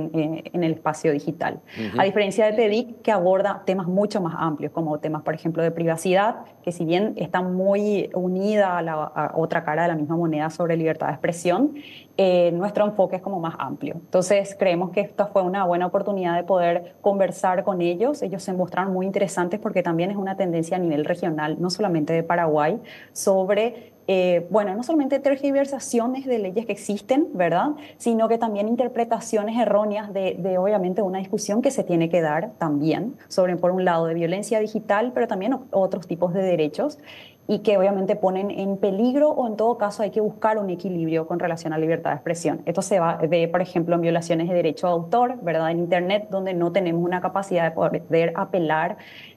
el espacio digital. A diferencia de TEDIC, que aborda temas mucho más amplios, como temas, por ejemplo, de privacidad, que si bien está muy unida a otra cara de la misma moneda sobre libertad de expresión, nuestro enfoque es como más amplio. Entonces creemos que esta fue una buena oportunidad de poder conversar con ellos. Ellos se mostraron muy interesantes porque también es una tendencia a nivel regional, no solamente de Paraguay, sobre no solamente tergiversaciones de leyes que existen, ¿verdad? Sino que también interpretaciones erróneas de obviamente una discusión que se tiene que dar también sobre, por un lado, de violencia digital, pero también otros tipos de derechos, y que obviamente ponen en peligro, o en todo caso hay que buscar un equilibrio con relación a la libertad de expresión. Esto se ve, por ejemplo, en violaciones de derecho de autor, ¿verdad? En Internet, donde no tenemos una capacidad de poder apelar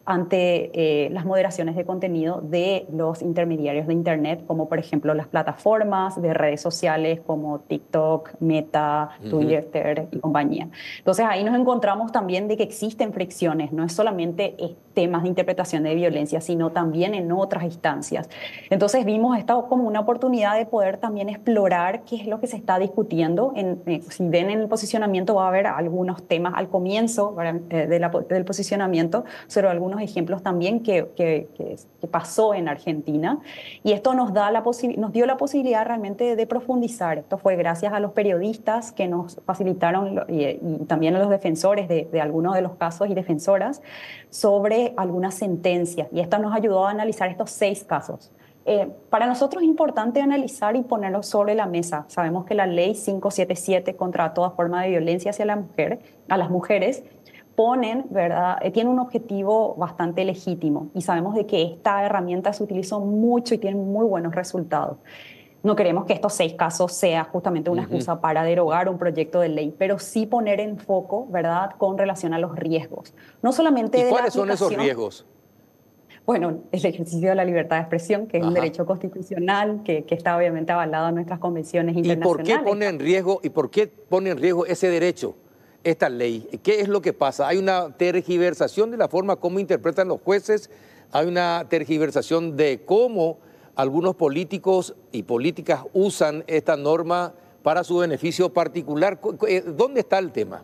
ante las moderaciones de contenido de los intermediarios de Internet, como por ejemplo las plataformas de redes sociales como TikTok, Meta, Twitter y compañía. Entonces ahí nos encontramos también de que existen fricciones, no es solamente temas de interpretación de violencia, sino también en otras instancias. Entonces vimos esto como una oportunidad de poder también explorar qué es lo que se está discutiendo. Si ven en el posicionamiento va a haber algunos temas al comienzo del posicionamiento sobre algunos ejemplos también que pasó en Argentina, y esto nos dio la posibilidad realmente de profundizar. Esto fue gracias a los periodistas que nos facilitaron y también a los defensores de algunos de los casos y defensoras sobre algunas sentencias, y esto nos ayudó a analizar estos 6 casos. Para nosotros es importante analizar y ponerlo sobre la mesa. Sabemos que la ley 577 contra toda forma de violencia hacia la mujer, a las mujeres, ¿verdad? Tiene un objetivo bastante legítimo y sabemos de que esta herramienta se utilizó mucho y tiene muy buenos resultados. No queremos que estos 6 casos sea justamente una excusa para derogar un proyecto de ley, pero sí poner en foco, ¿verdad?, con relación a los riesgos. No solamente de la ¿Cuáles son esos riesgos? Bueno, el ejercicio de la libertad de expresión, que es un derecho constitucional que está obviamente avalado en nuestras convenciones internacionales. ¿Y por qué pone en riesgo ese derecho, esta ley? ¿Qué es lo que pasa? ¿Hay una tergiversación de la forma como interpretan los jueces? ¿Hay una tergiversación de cómo algunos políticos y políticas usan esta norma para su beneficio particular? ¿Dónde está el tema?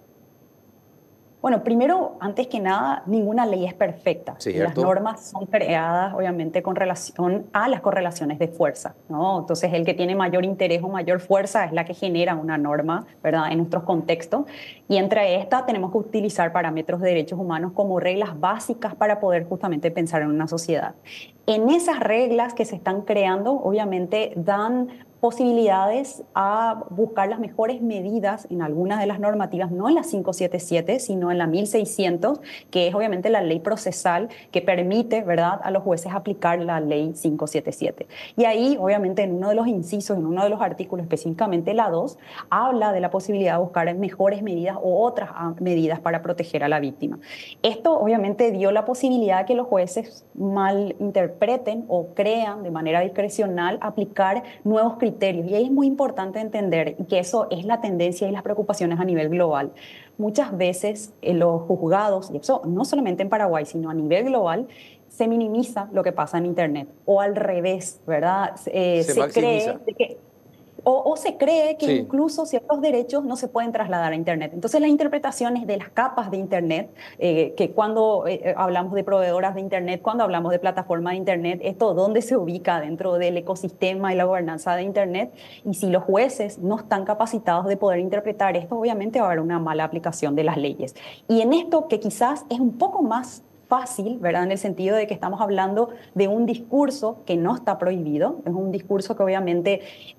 Bueno, primero, antes que nada, ninguna ley es perfecta. Las normas son creadas, obviamente, con relación a las correlaciones de fuerza, ¿no? Entonces, el que tiene mayor interés o mayor fuerza es la que genera una norma, ¿verdad?, en nuestros contextos. Y entre estas tenemos que utilizar parámetros de derechos humanos como reglas básicas para poder justamente pensar en una sociedad. En esas reglas que se están creando, obviamente, dan posibilidades a buscar las mejores medidas en algunas de las normativas, no en la 577, sino en la 1600, que es obviamente la ley procesal que permite, ¿verdad?, a los jueces aplicar la ley 577. Y ahí, obviamente, en uno de los incisos, en uno de los artículos, específicamente la 2, habla de la posibilidad de buscar mejores medidas o otras medidas para proteger a la víctima. Esto, obviamente, dio la posibilidad de que los jueces malinterpreten o crean de manera discrecional aplicar nuevos criterios. Y ahí es muy importante entender que eso es la tendencia y las preocupaciones a nivel global. Muchas veces los juzgados, y eso no solamente en Paraguay, sino a nivel global, se minimiza lo que pasa en Internet. O al revés, ¿verdad? Se cree que... O se cree que incluso ciertos derechos no se pueden trasladar a Internet. Entonces, las interpretaciones de las capas de Internet, que cuando hablamos de proveedoras de Internet, cuando hablamos de plataformas de Internet, esto dónde se ubica dentro del ecosistema y la gobernanza de Internet. Y si los jueces no están capacitados de poder interpretar esto, obviamente va a haber una mala aplicación de las leyes. Y en esto que quizás es un poco más fácil, ¿verdad?, en el sentido de que estamos hablando de un discurso que no está prohibido, es un discurso que obviamente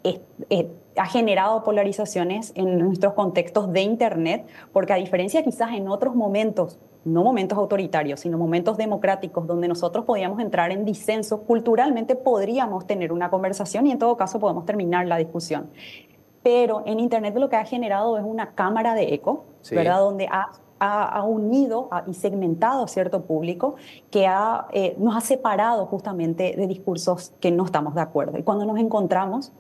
ha generado polarizaciones en nuestros contextos de Internet, porque a diferencia quizás en otros momentos, no momentos autoritarios, sino momentos democráticos donde nosotros podíamos entrar en disenso, culturalmente podríamos tener una conversación y en todo caso podemos terminar la discusión. Pero en Internet lo que ha generado es una cámara de eco, ¿verdad?, donde ha unido y segmentado a cierto público que nos ha separado justamente de discursos que no estamos de acuerdo. Y cuando nos encontramos,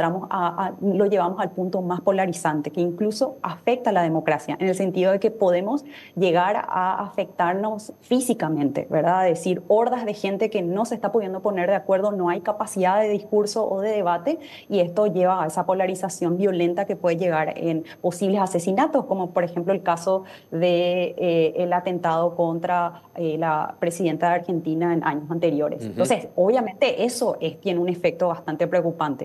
lo llevamos al punto más polarizante, que incluso afecta a la democracia, en el sentido de que podemos llegar a afectarnos físicamente, ¿verdad? Es decir, hordas de gente que no se está pudiendo poner de acuerdo, no hay capacidad de discurso o de debate, y esto lleva a esa polarización violenta que puede llegar en posibles asesinatos, como por ejemplo el caso el atentado contra la presidenta de Argentina en años anteriores. Entonces, obviamente eso tiene un efecto bastante preocupante.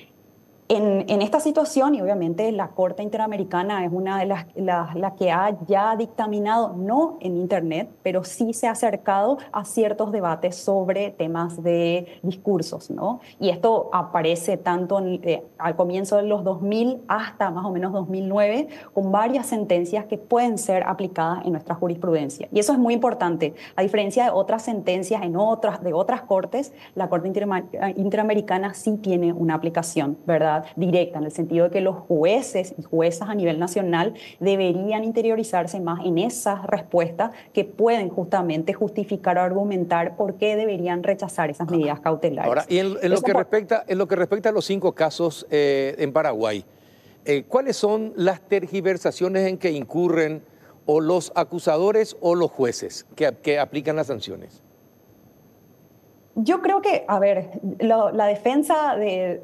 En esta situación, y obviamente la Corte Interamericana es una de las que ha ya dictaminado, no en Internet, pero sí se ha acercado a ciertos debates sobre temas de discursos, ¿no? Y esto aparece tanto al comienzo de los 2000 hasta más o menos 2009, con varias sentencias que pueden ser aplicadas en nuestra jurisprudencia. Y eso es muy importante. A diferencia de otras sentencias de otras cortes, la Corte Interamericana sí tiene una aplicación, ¿verdad?, directa, en el sentido de que los jueces y juezas a nivel nacional deberían interiorizarse más en esas respuestas que pueden justamente justificar o argumentar por qué deberían rechazar esas medidas cautelares. Ahora, y en lo que respecta a los 5 casos en Paraguay, ¿cuáles son las tergiversaciones en que incurren o los acusadores o los jueces que aplican las sanciones? Yo creo que, a ver, la defensa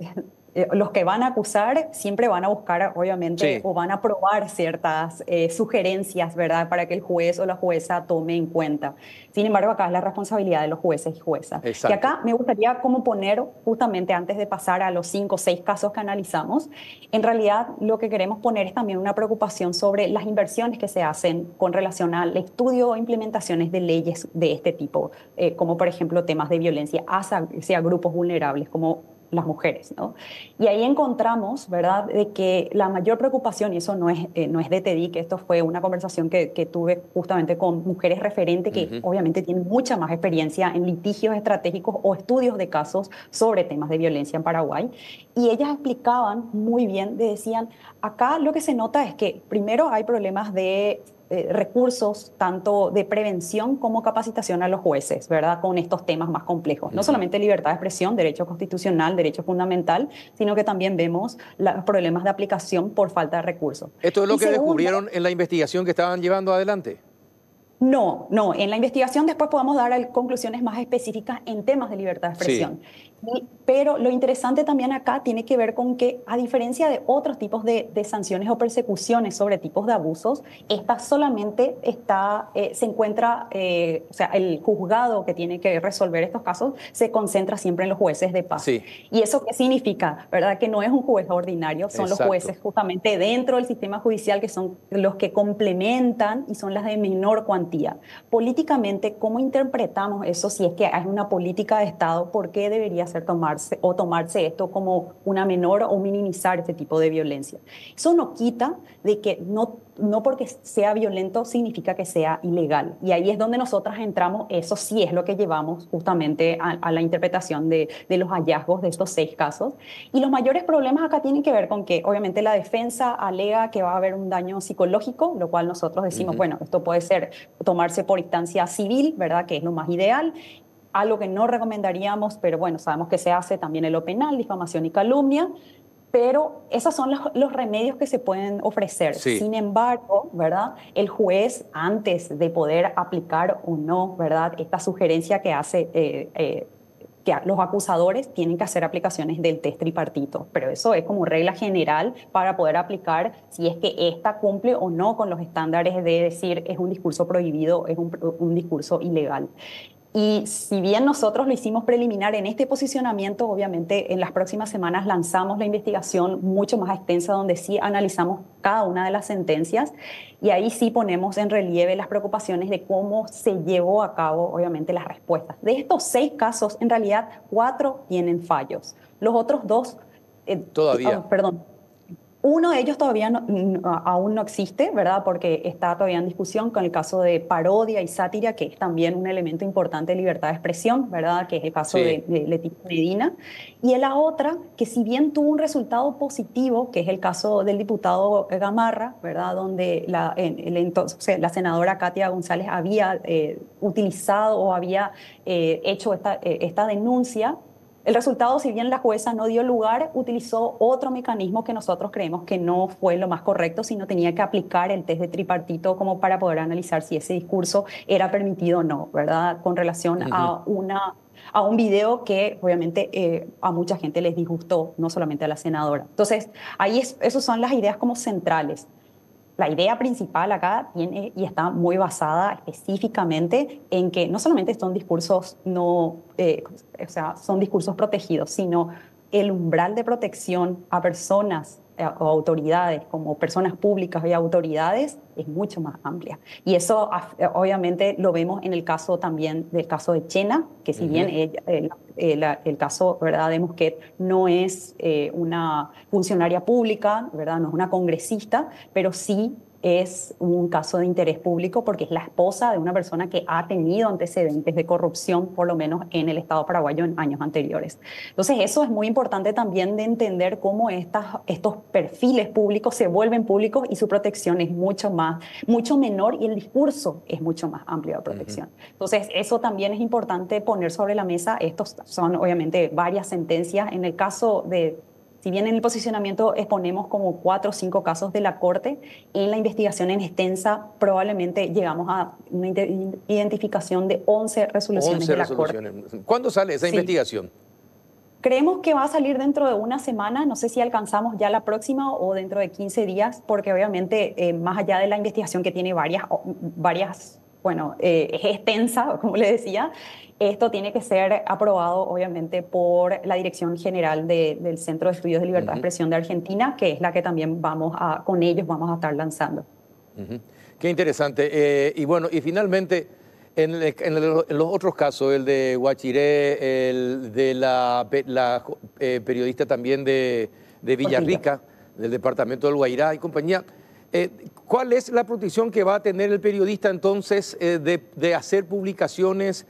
los que van a acusar siempre van a buscar, obviamente, Sí, o van a probar ciertas sugerencias, ¿verdad? Para que el juez o la jueza tome en cuenta. Sin embargo, acá es la responsabilidad de los jueces y juezas. Y exacto. acá me gustaría como poner, justamente antes de pasar a los 5 o 6 casos que analizamos, en realidad lo que queremos poner es también una preocupación sobre las inversiones que se hacen con relación al estudio o implementaciones de leyes de este tipo, como por ejemplo temas de violencia hacia grupos vulnerables como las mujeres, ¿no? Y ahí encontramos, ¿verdad?, de que la mayor preocupación, y eso no es de TEDIC, esto fue una conversación que tuve justamente con mujeres referentes que Ujú. obviamente tienen mucha más experiencia en litigios estratégicos o estudios de casos sobre temas de violencia en Paraguay, y ellas explicaban muy bien, decían, acá lo que se nota es que primero hay problemas de recursos tanto de prevención como capacitación a los jueces, ¿verdad? Con estos temas más complejos. No Ujú. solamente libertad de expresión, derecho constitucional, derecho fundamental, sino que también vemos los problemas de aplicación por falta de recursos. Esto es lo Y que segundo, descubrieron en la investigación que estaban llevando adelante. no, en la investigación después podemos dar conclusiones más específicas en temas de libertad de Sí. expresión. Pero lo interesante también acá tiene que ver con que, a diferencia de otros tipos de sanciones o persecuciones sobre tipos de abusos, esta solamente se encuentra, o sea, el juzgado que tiene que resolver estos casos se concentra siempre en los jueces de paz. Sí, ¿Y eso qué significa? ¿Verdad? Que no es un juez ordinario, son los exacto. jueces justamente dentro del sistema judicial que son los que complementan y son las de menor cuantía. Políticamente, ¿cómo interpretamos eso si es que hay una política de Estado? ¿Por qué debería ser tomarse esto como una menor o minimizar este tipo de violencia? Eso no quita de que no porque sea violento significa que sea ilegal. Y ahí es donde nosotras entramos, eso sí es lo que llevamos justamente a la interpretación de los hallazgos de estos 6 casos. Y los mayores problemas acá tienen que ver con que obviamente la defensa alega que va a haber un daño psicológico, lo cual nosotros decimos, Ujú. bueno, esto puede ser tomarse por instancia civil, ¿verdad? Que es lo más ideal. Algo que no recomendaríamos, pero bueno, sabemos que se hace también en lo penal, difamación y calumnia, pero esos son los remedios que se pueden ofrecer. Sí. Sin embargo, ¿verdad? El juez, antes de poder aplicar o no, ¿verdad?, esta sugerencia que hace, que los acusadores tienen que hacer aplicaciones del test tripartito, pero eso es como regla general para poder aplicar si es que esta cumple o no con los estándares de decir es un discurso prohibido, es un discurso ilegal. Y si bien nosotros lo hicimos preliminar en este posicionamiento, obviamente en las próximas semanas lanzamos la investigación mucho más extensa donde sí analizamos cada una de las sentencias y ahí sí ponemos en relieve las preocupaciones de cómo se llevó a cabo, obviamente, las respuestas. De estos 6 casos, en realidad 4 tienen fallos. Los otros 2, Todavía. perdón, uno de ellos todavía aún no existe, ¿verdad? Porque está todavía en discusión con el caso de parodia y sátira, que es también un elemento importante de libertad de expresión, ¿verdad? Que es el caso Sí. de Leticia Medina. Y la otra, que si bien tuvo un resultado positivo, que es el caso del diputado Gamarra, ¿verdad? Donde entonces, la senadora Katia González había utilizado o había hecho esta denuncia. El resultado, si bien la jueza no dio lugar, utilizó otro mecanismo que nosotros creemos que no fue lo más correcto, sino tenía que aplicar el test de tripartito como para poder analizar si ese discurso era permitido o no, ¿verdad? Con relación Ujú. a un video que obviamente a mucha gente les disgustó, no solamente a la senadora. Entonces, esas son las ideas como centrales. La idea principal acá tiene y está muy basada específicamente en que no solamente son discursos o sea, son discursos protegidos, sino el umbral de protección a personas o autoridades, como personas públicas y autoridades, es mucho más amplia. Y eso obviamente lo vemos en el caso también del caso de Chena, que si bien Ujú. el caso, ¿verdad?, de Mosquet no es una funcionaria pública, ¿verdad?, no es una congresista, pero sí es un caso de interés público porque es la esposa de una persona que ha tenido antecedentes de corrupción, por lo menos en el Estado paraguayo en años anteriores. Entonces, eso es muy importante también de entender cómo estos perfiles públicos se vuelven públicos y su protección es mucho menor y el discurso es mucho más amplio de Ujú. protección. Entonces, eso también es importante poner sobre la mesa. Estos son obviamente varias sentencias. En el caso de, si bien en el posicionamiento exponemos como 4 o 5 casos de la Corte, en la investigación en extensa probablemente llegamos a una identificación de 11 resoluciones 11 de la Corte. resoluciones. ¿Cuándo sale esa Sí. investigación? Creemos que va a salir dentro de una semana, no sé si alcanzamos ya la próxima o dentro de 15 días, porque obviamente más allá de la investigación que tiene bueno, es extensa, como le decía, esto tiene que ser aprobado obviamente por la Dirección General del Centro de Estudios de Libertad de Expresión de Argentina, que es la que también con ellos vamos a estar lanzando. Qué interesante. Y bueno, y finalmente, en los otros casos, el de Guachiré, el de la periodista también de Villarrica, del departamento del Guairá y compañía, ¿cuál es la protección que va a tener el periodista entonces de hacer publicaciones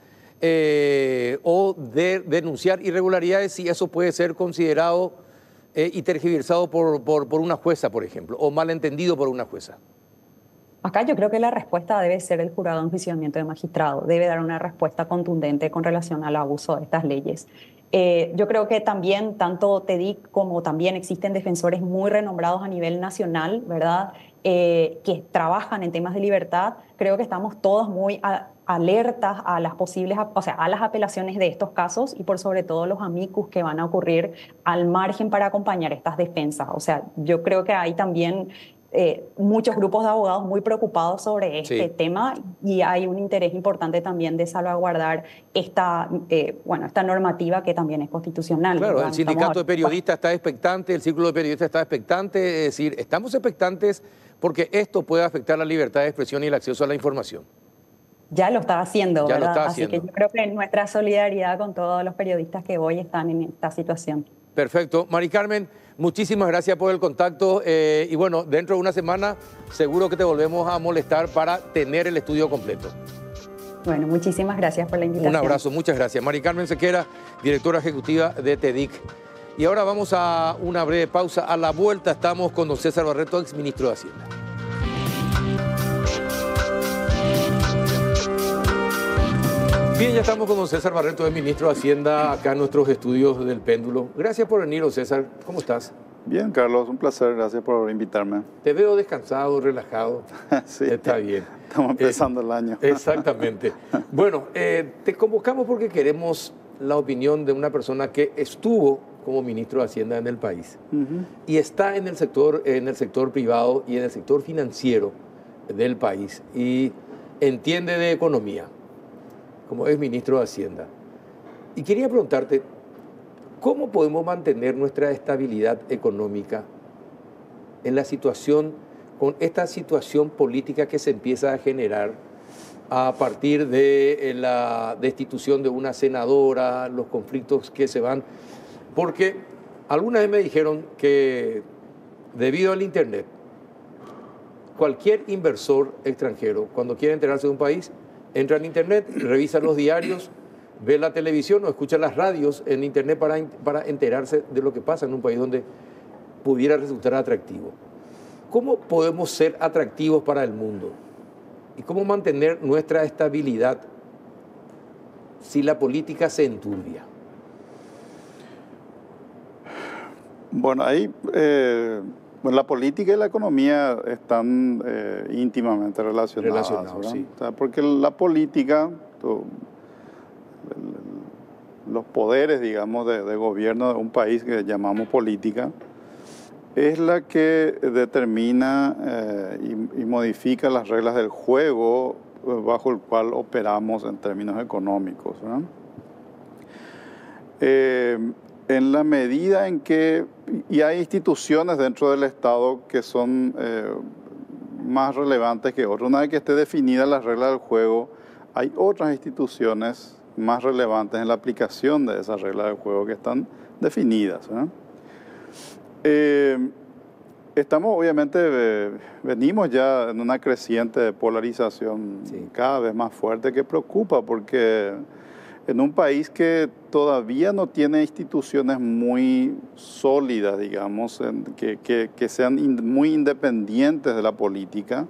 o de denunciar irregularidades, si eso puede ser considerado y tergiversado por una jueza, por ejemplo, o malentendido por una jueza? Acá yo creo que la respuesta debe ser el jurado de enjuiciamiento de magistrado. Debe dar una respuesta contundente con relación al abuso de estas leyes. Yo creo que también, tanto TEDIC como también existen defensores muy renombrados a nivel nacional, ¿verdad? Que trabajan en temas de libertad. Creo que estamos todos muy alertas a las posibles, o sea, a las apelaciones de estos casos y por sobre todo los amicus que van a ocurrir al margen para acompañar estas defensas. O sea, yo creo que hay también muchos grupos de abogados muy preocupados sobre este tema y hay un interés importante también de salvaguardar esta normativa que también es constitucional. Claro, ¿verdad? el sindicato de periodistas está expectante, el círculo de periodistas está expectante, es decir, estamos expectantes porque esto puede afectar la libertad de expresión y el acceso a la información. Ya lo está haciendo, ya ¿verdad? Lo está Así haciendo. que yo creo que nuestra solidaridad con todos los periodistas que hoy están en esta situación. Perfecto. Mari Carmen, muchísimas gracias por el contacto y bueno, dentro de una semana seguro que te volvemos a molestar para tener el estudio completo. Bueno, muchísimas gracias por la invitación. Un abrazo, muchas gracias. Mari Carmen Sequera, directora ejecutiva de TEDIC. Y ahora vamos a una breve pausa. A la vuelta estamos con don César Barreto, exministro de Hacienda. Bien, ya estamos con don César Barreto, ministro de Hacienda, acá en nuestros estudios del Péndulo. Gracias por venir, don César. ¿Cómo estás? Bien, Carlos, un placer. Gracias por invitarme. Te veo descansado, relajado. Sí, está bien. Estamos empezando el año. Exactamente. Bueno, te convocamos porque queremos la opinión de una persona que estuvo como ministro de Hacienda en el país y está en el sector privado y en el sector financiero del país y entiende de economía, como es ministro de Hacienda. Y quería preguntarte, ¿cómo podemos mantener nuestra estabilidad económica en la situación, con esta situación política que se empieza a generar a partir de la destitución de una senadora, los conflictos que se van? Porque alguna vez me dijeron que debido al Internet, cualquier inversor extranjero, cuando quiere enterarse de un país, entra en Internet, revisa los diarios, ve la televisión o escucha las radios en Internet para enterarse de lo que pasa en un país donde pudiera resultar atractivo. ¿Cómo podemos ser atractivos para el mundo? ¿Y cómo mantener nuestra estabilidad si la política se enturbia? Bueno, ahí la política y la economía están íntimamente relacionadas. Sí. O sea, porque la política, los poderes, digamos, de gobierno de un país que llamamos política, es la que determina y modifica las reglas del juego bajo el cual operamos en términos económicos, ¿verdad? En la medida en que, y hay instituciones dentro del Estado que son más relevantes que otras, una vez que esté definida las reglas del juego, hay otras instituciones más relevantes en la aplicación de esas reglas del juego que están definidas, ¿verdad? Estamos, obviamente, venimos ya en una creciente polarización cada vez más fuerte que preocupa, porque en un país que todavía no tiene instituciones muy sólidas, digamos, que sean muy independientes de la política,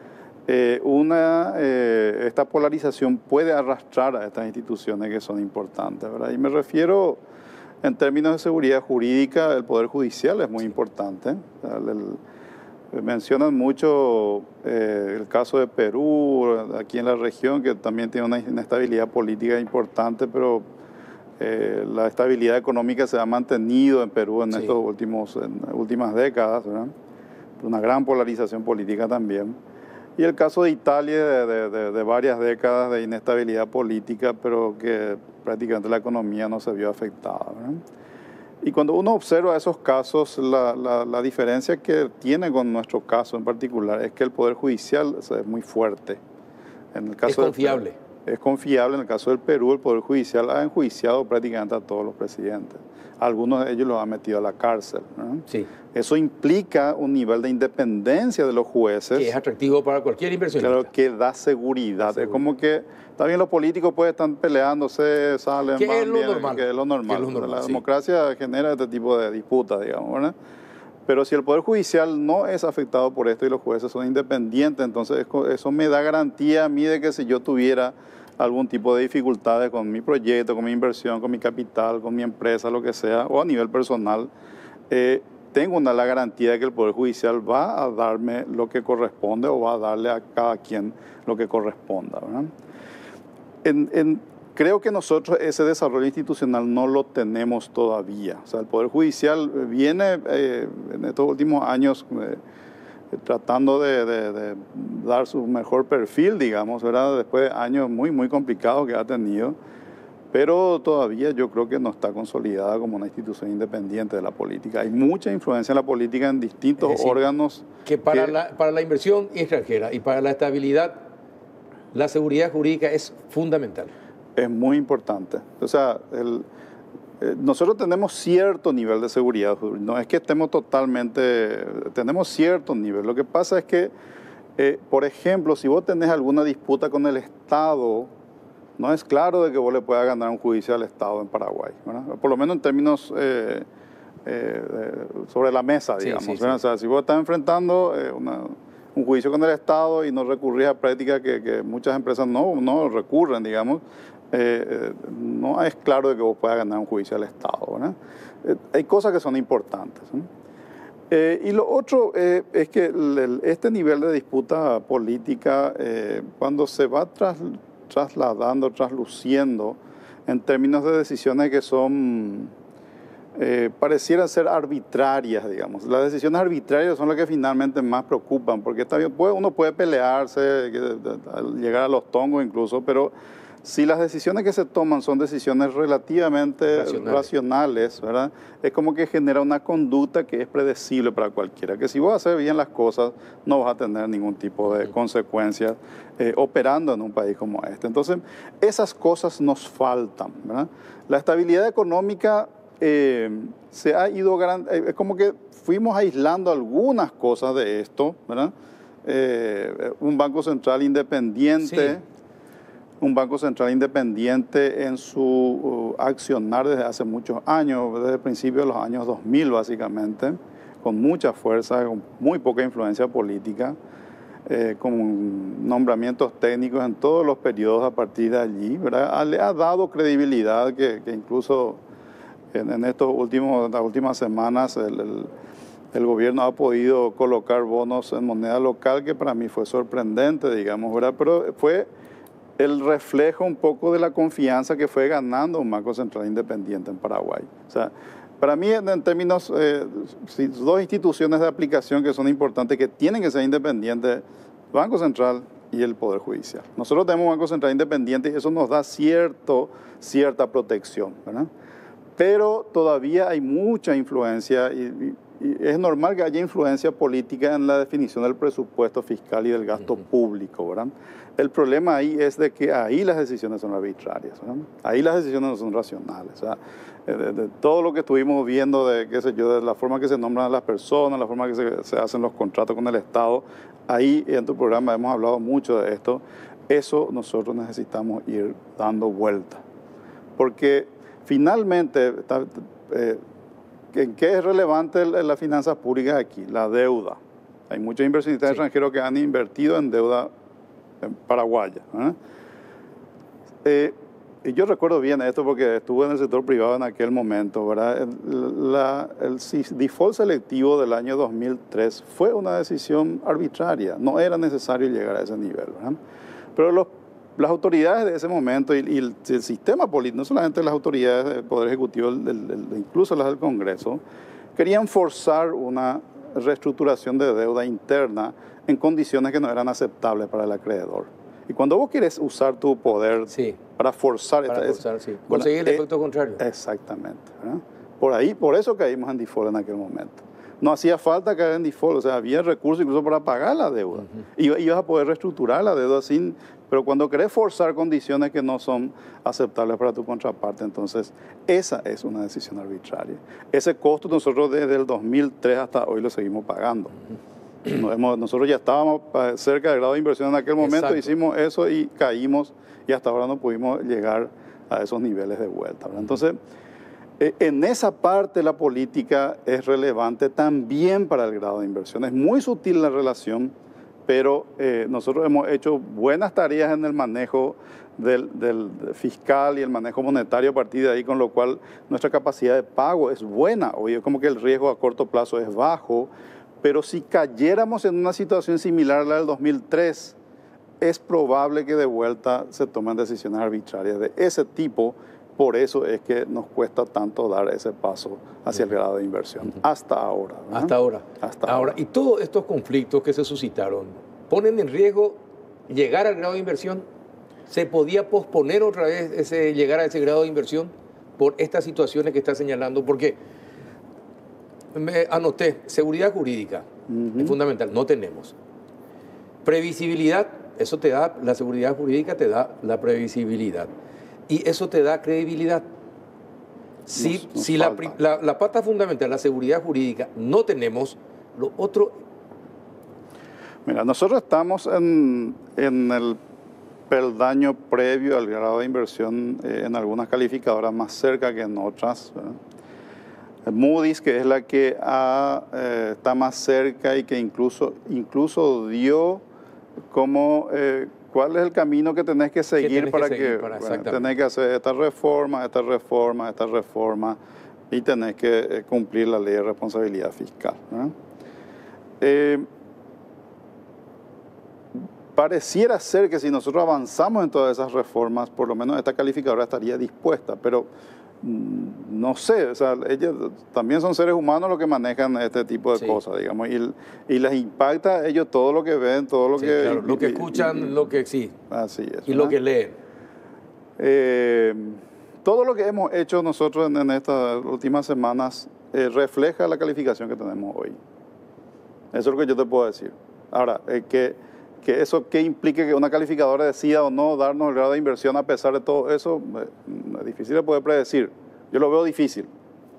esta polarización puede arrastrar a estas instituciones que son importantes, ¿verdad? Y me refiero, en términos de seguridad jurídica, el Poder Judicial es muy importante. Mencionan mucho el caso de Perú, aquí en la región, que también tiene una inestabilidad política importante, pero La estabilidad económica se ha mantenido en Perú en estas últimas décadas, ¿verdad? Una gran polarización política también. Y el caso de Italia, de varias décadas de inestabilidad política, pero que prácticamente la economía no se vio afectada, ¿verdad? Y cuando uno observa esos casos, la diferencia que tiene con nuestro caso en particular es que el Poder Judicial es muy fuerte. En el caso es confiable. Es confiable. En el caso del Perú, el Poder Judicial ha enjuiciado prácticamente a todos los presidentes. Algunos de ellos los ha metido a la cárcel, ¿no? Sí. Eso implica un nivel de independencia de los jueces. Que es atractivo para cualquier inversionista. Claro, que da seguridad. Es como que también los políticos pues están peleándose, salen, que van es lo bien, normal. que es lo normal. Que es lo normal, la sí. democracia genera este tipo de disputas, digamos, ¿verdad? Pero si el Poder Judicial no es afectado por esto y los jueces son independientes, entonces eso me da garantía a mí de que si yo tuviera algún tipo de dificultades con mi proyecto, con mi inversión, con mi capital, con mi empresa, lo que sea, o a nivel personal, tengo la garantía de que el Poder Judicial va a darme lo que corresponde o va a darle a cada quien lo que corresponda, ¿verdad? Creo que nosotros ese desarrollo institucional no lo tenemos todavía. O sea, el Poder Judicial viene en estos últimos años tratando de dar su mejor perfil, digamos, ¿verdad? Después de años muy, muy complicados que ha tenido, pero todavía yo creo que no está consolidada como una institución independiente de la política. Hay mucha influencia en la política en distintos órganos. Que para la inversión extranjera y para la estabilidad, la seguridad jurídica es fundamental. Es muy importante. O sea, nosotros tenemos cierto nivel de seguridad jurídica. No es que estemos totalmente... Tenemos cierto nivel. Lo que pasa es que, por ejemplo, si vos tenés alguna disputa con el Estado, no es claro de que vos le puedas ganar un juicio al Estado en Paraguay, ¿verdad? Por lo menos en términos sobre la mesa, digamos. Sí. O sea, si vos estás enfrentando un juicio con el Estado y no recurrís a prácticas que muchas empresas no recurren, digamos, no es claro de que vos puedas ganar un juicio al Estado, ¿verdad? Hay cosas que son importantes, ¿no? Y lo otro es que este nivel de disputa política, cuando se va trasladando, trasluciendo en términos de decisiones que son, parecieran ser arbitrarias, digamos. Las decisiones arbitrarias son las que finalmente más preocupan, porque uno puede pelearse, llegar a los tongos incluso, pero si las decisiones que se toman son decisiones relativamente racionales, ¿verdad? Es como que genera una conducta que es predecible para cualquiera, que si vos haces bien las cosas no vas a tener ningún tipo de consecuencias operando en un país como este. Entonces, esas cosas nos faltan, ¿verdad? La estabilidad económica se ha ido, es como que fuimos aislando algunas cosas de esto, ¿verdad? Un Banco Central independiente... Sí. Un Banco Central independiente en su accionar desde hace muchos años, desde el principio de los años 2000 básicamente, con mucha fuerza, con muy poca influencia política, con nombramientos técnicos en todos los periodos a partir de allí, ¿verdad? Le ha dado credibilidad que incluso en las últimas semanas el gobierno ha podido colocar bonos en moneda local, que para mí fue sorprendente, digamos, ¿verdad? Pero fue el reflejo un poco de la confianza que fue ganando un Banco Central independiente en Paraguay. O sea, para mí, en términos, dos instituciones de aplicación que son importantes, que tienen que ser independientes, Banco Central y el Poder Judicial. Nosotros tenemos un Banco Central independiente y eso nos da cierta protección, ¿verdad? Pero todavía hay mucha influencia y es normal que haya influencia política en la definición del presupuesto fiscal y del gasto público, ¿verdad? El problema ahí es de que ahí las decisiones son arbitrarias, ¿verdad? Ahí las decisiones no son racionales. O sea, de todo lo que estuvimos viendo de la forma que se nombran a las personas, la forma que se hacen los contratos con el Estado, ahí en tu programa hemos hablado mucho de esto. Eso nosotros necesitamos ir dando vuelta. Porque finalmente, ¿en qué es relevante las finanzas públicas aquí? La deuda. Hay muchos inversionistas extranjeros que han invertido en deuda paraguaya, ¿eh? Y yo recuerdo bien esto porque estuve en el sector privado en aquel momento, ¿verdad? El default selectivo del año 2003 fue una decisión arbitraria, no era necesario llegar a ese nivel, ¿verdad? Pero las autoridades de ese momento y el sistema político, no solamente las autoridades del Poder Ejecutivo, incluso las del Congreso, querían forzar una reestructuración de deuda interna en condiciones que no eran aceptables para el acreedor. Y cuando vos quieres usar tu poder para forzar... Conseguir el efecto contrario. Exactamente, ¿verdad? Por eso caímos en default en aquel momento. No hacía falta caer en default, o sea, había recursos incluso para pagar la deuda. Ibas a poder reestructurar la deuda pero cuando querés forzar condiciones que no son aceptables para tu contraparte, entonces esa es una decisión arbitraria. Ese costo nosotros desde el 2003 hasta hoy lo seguimos pagando. Nosotros ya estábamos cerca del grado de inversión en aquel momento, hicimos eso y caímos y hasta ahora no pudimos llegar a esos niveles de vuelta, ¿verdad? Entonces, en esa parte la política es relevante también para el grado de inversión. Es muy sutil la relación, pero nosotros hemos hecho buenas tareas en el manejo del fiscal y el manejo monetario a partir de ahí, con lo cual nuestra capacidad de pago es buena. Oye, como que el riesgo a corto plazo es bajo, pero si cayéramos en una situación similar a la del 2003, es probable que de vuelta se tomen decisiones arbitrarias de ese tipo. Por eso es que nos cuesta tanto dar ese paso hacia el grado de inversión, hasta ahora, ¿verdad? Hasta ahora. Y todos estos conflictos que se suscitaron ponen en riesgo llegar al grado de inversión. ¿Se podía posponer otra vez llegar a ese grado de inversión por estas situaciones que está señalando? Porque me anoté, seguridad jurídica es fundamental, no tenemos. Previsibilidad, eso te da, la seguridad jurídica te da la previsibilidad. Y eso te da credibilidad. Si la pata fundamental, la seguridad jurídica, no tenemos, lo otro... Mira, nosotros estamos en el peldaño previo al grado de inversión en algunas calificadoras más cerca que en otras, ¿verdad? Moody's, que es la que está más cerca y que incluso dio como... ¿Cuál es el camino que tenés que seguir para tenés que hacer esta reforma y tenés que cumplir la ley de responsabilidad fiscal, ¿verdad? Pareciera ser que si nosotros avanzamos en todas esas reformas, por lo menos esta calificadora estaría dispuesta, pero no sé, o sea, ellos también son seres humanos los que manejan este tipo de cosas, digamos, y les impacta a ellos todo lo que ven, todo lo que... Claro, lo que escuchan, lo que sí. Así es. Y ¿verdad? Lo que leen. Todo lo que hemos hecho nosotros en estas últimas semanas refleja la calificación que tenemos hoy. Eso es lo que yo te puedo decir. Ahora, que eso que implique que una calificadora decida o no darnos el grado de inversión a pesar de todo eso, es difícil de poder predecir. Yo lo veo difícil.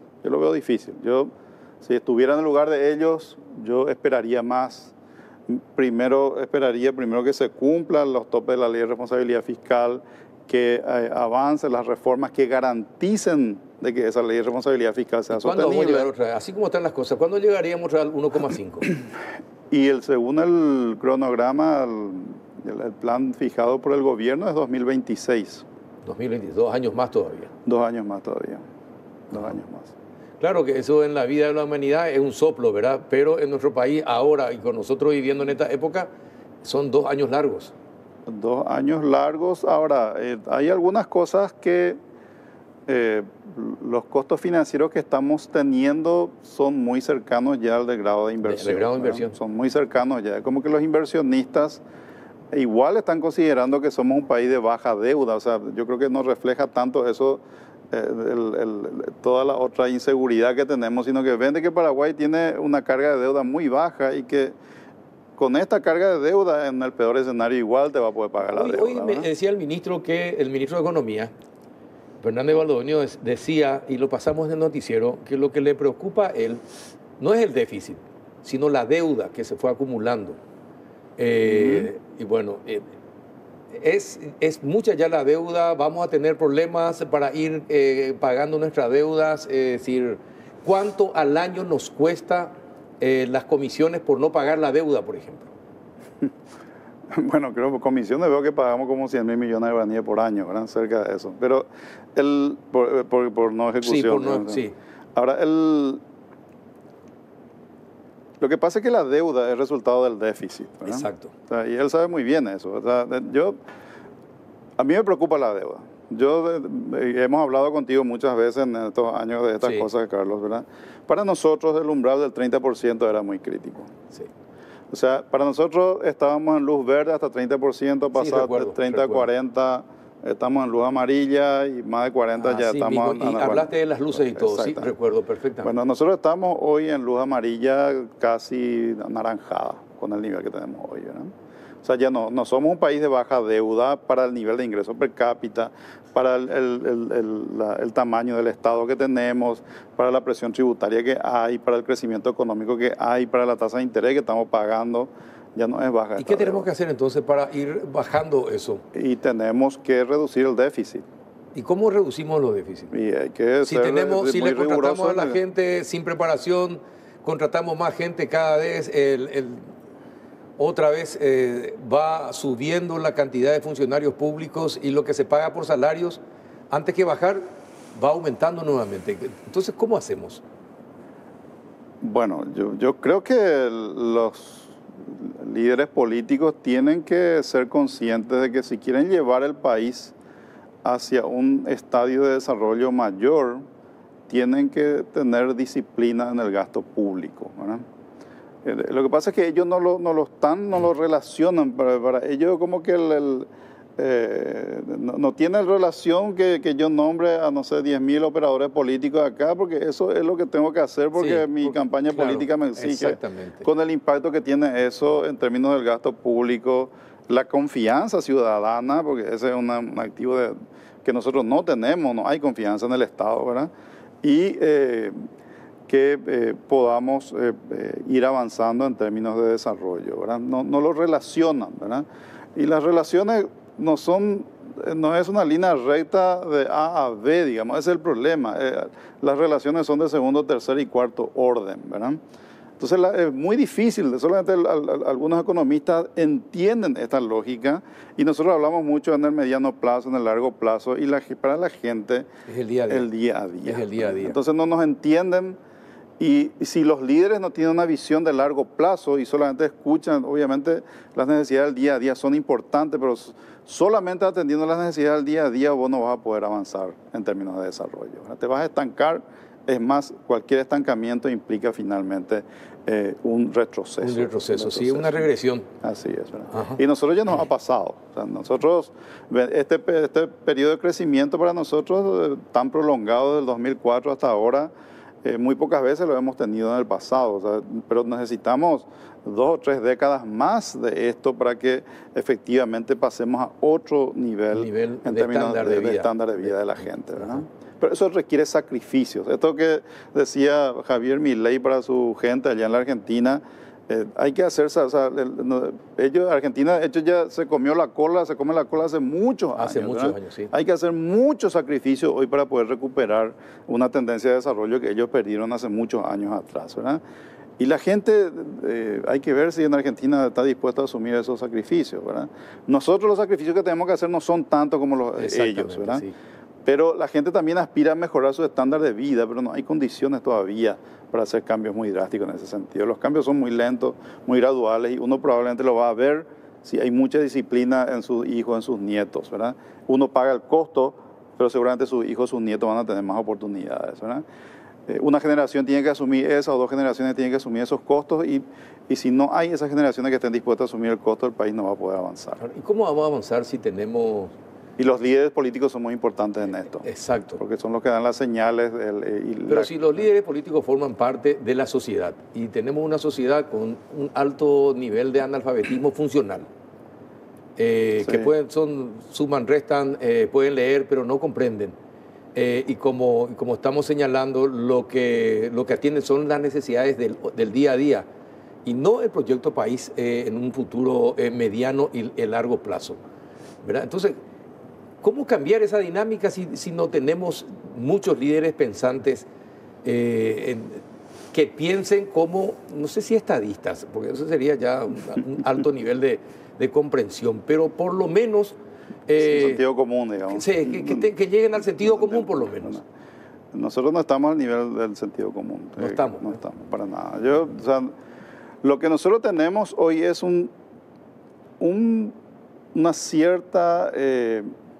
Si estuviera en el lugar de ellos, yo esperaría más. Esperaría primero que se cumplan los topes de la ley de responsabilidad fiscal, que avancen las reformas que garanticen de que esa ley de responsabilidad fiscal sea sostenible. ¿Cuándo vamos a llegar otra vez? Así como están las cosas, ¿cuándo llegaríamos al 1,5? Y según el cronograma, el plan fijado por el gobierno es 2026. 2026, 2 años más todavía. 2 años más todavía. 2 años más. Claro que eso en la vida de la humanidad es un soplo, ¿verdad? Pero en nuestro país ahora y con nosotros viviendo en esta época son 2 años largos. 2 años largos. Ahora, hay algunas cosas que los costos financieros que estamos teniendo son muy cercanos ya al del grado de inversión. El grado de inversión. Son muy cercanos ya. Como que los inversionistas igual están considerando que somos un país de baja deuda. O sea, yo creo que no refleja tanto eso, toda la otra inseguridad que tenemos, sino que ven de que Paraguay tiene una carga de deuda muy baja y que con esta carga de deuda, en el peor escenario, igual te va a poder pagar la deuda. Hoy me decía el ministro de Economía, Fernández Valdoviño, decía, y lo pasamos en el noticiero, que lo que le preocupa a él no es el déficit, sino la deuda que se fue acumulando. Y bueno, es mucha ya la deuda, vamos a tener problemas para ir pagando nuestras deudas, es decir, ¿cuánto al año nos cuesta las comisiones por no pagar la deuda, por ejemplo? Bueno, creo que comisiones veo que pagamos como 100.000 millones de guaraníes por año, ¿verdad? Cerca de eso. Pero por no ejecución. Sí. Ahora, lo que pasa es que la deuda es resultado del déficit, ¿verdad? Exacto. O sea, y él sabe muy bien eso. O sea, A mí me preocupa la deuda. Hemos hablado contigo muchas veces en estos años de estas cosas, Carlos, ¿verdad? Para nosotros el umbral del 30% era muy crítico. Sí. O sea, para nosotros estábamos en luz verde hasta 30%, pasado de 30 a 40, estamos en luz amarilla y más de 40 ya estamos... Y hablaste de las luces y todo, sí, recuerdo perfectamente. Bueno, nosotros estamos hoy en luz amarilla casi anaranjada con el nivel que tenemos hoy, ¿verdad? O sea, ya no somos un país de baja deuda para el nivel de ingreso per cápita, para el tamaño del Estado que tenemos, para la presión tributaria que hay, para el crecimiento económico que hay, para la tasa de interés que estamos pagando, ya no es baja. ¿Y qué tenemos que hacer entonces para ir bajando eso? Y tenemos que reducir el déficit. ¿Y cómo reducimos los déficits? Y hay que si le contratamos a la gente sin preparación, contratamos más gente cada vez, otra vez va subiendo la cantidad de funcionarios públicos y lo que se paga por salarios, antes que bajar, va aumentando nuevamente. Entonces, ¿cómo hacemos? Bueno, yo creo que los líderes políticos tienen que ser conscientes de que si quieren llevar el país hacia un estadio de desarrollo mayor, tienen que tener disciplina en el gasto público, ¿verdad? Lo que pasa es que ellos no lo relacionan, para ellos como que no tiene relación que yo nombre a, no sé, 10.000 operadores políticos acá, porque eso es lo que tengo que hacer porque mi campaña política me exige. Exactamente. Con el impacto que tiene eso en términos del gasto público, la confianza ciudadana, porque ese es un activo que nosotros no tenemos, no hay confianza en el Estado, ¿verdad? Y que podamos ir avanzando en términos de desarrollo, ¿verdad? No lo relacionan, ¿verdad? Y las relaciones no es una línea recta de A a B, digamos, ese es el problema. Las relaciones son de segundo, tercer y cuarto orden, ¿verdad? Entonces es muy difícil, solamente algunos economistas entienden esta lógica y nosotros hablamos mucho en el mediano plazo, en el largo plazo y para la gente es el día a día. Es el día a día. Entonces no nos entienden. Y si los líderes no tienen una visión de largo plazo y solamente escuchan, obviamente las necesidades del día a día son importantes, pero solamente atendiendo las necesidades del día a día vos no vas a poder avanzar en términos de desarrollo. Te vas a estancar, es más, cualquier estancamiento implica finalmente un retroceso. Un retroceso, sí, una regresión. Así es, ¿verdad? Y nosotros ya nos ha pasado. O sea, nosotros, este periodo de crecimiento para nosotros tan prolongado desde el 2004 hasta ahora, muy pocas veces lo hemos tenido en el pasado, o sea, pero necesitamos 2 o 3 décadas más de esto para que efectivamente pasemos a otro nivel en términos de estándar de vida de la gente, ¿verdad? Pero eso requiere sacrificios. Esto que decía Javier Milei para su gente allá en la Argentina, hay que hacerse, o sea, Argentina, ya se come la cola hace muchos años. Hace muchos años, sí. Hay que hacer muchos sacrificios hoy para poder recuperar una tendencia de desarrollo que ellos perdieron hace muchos años atrás, ¿verdad? Y la gente, hay que ver si en Argentina está dispuesta a asumir esos sacrificios, ¿verdad? Nosotros los sacrificios que tenemos que hacer no son tanto como ellos, ¿verdad? Sí. Pero la gente también aspira a mejorar su estándar de vida, pero no hay condiciones todavía para hacer cambios muy drásticos en ese sentido. Los cambios son muy lentos, muy graduales y uno probablemente lo va a ver si hay mucha disciplina en sus hijos, en sus nietos, ¿verdad? Uno paga el costo, pero seguramente sus hijos, sus nietos van a tener más oportunidades, ¿verdad? Una generación tiene que asumir esa o 2 generaciones tienen que asumir esos costos y si no hay esas generaciones que estén dispuestas a asumir el costo, el país no va a poder avanzar. ¿Y cómo vamos a avanzar si tenemos...? Y los líderes políticos son muy importantes en esto. Exacto. Porque son los que dan las señales. Pero si los líderes políticos forman parte de la sociedad y tenemos una sociedad con un alto nivel de analfabetismo funcional, que suman, restan, pueden leer, pero no comprenden. Y como estamos señalando, lo que atienden son las necesidades del día a día y no el proyecto país en un futuro mediano y largo plazo, ¿verdad? Entonces, ¿cómo cambiar esa dinámica si no tenemos muchos líderes pensantes que piensen como, no sé si estadistas, porque eso sería ya un alto nivel de comprensión, pero por lo menos... sentido común, digamos. Sí, que lleguen al sentido común por lo menos. Nosotros no estamos al nivel del sentido común. No estamos. No estamos, para nada. Lo que nosotros tenemos hoy es una cierta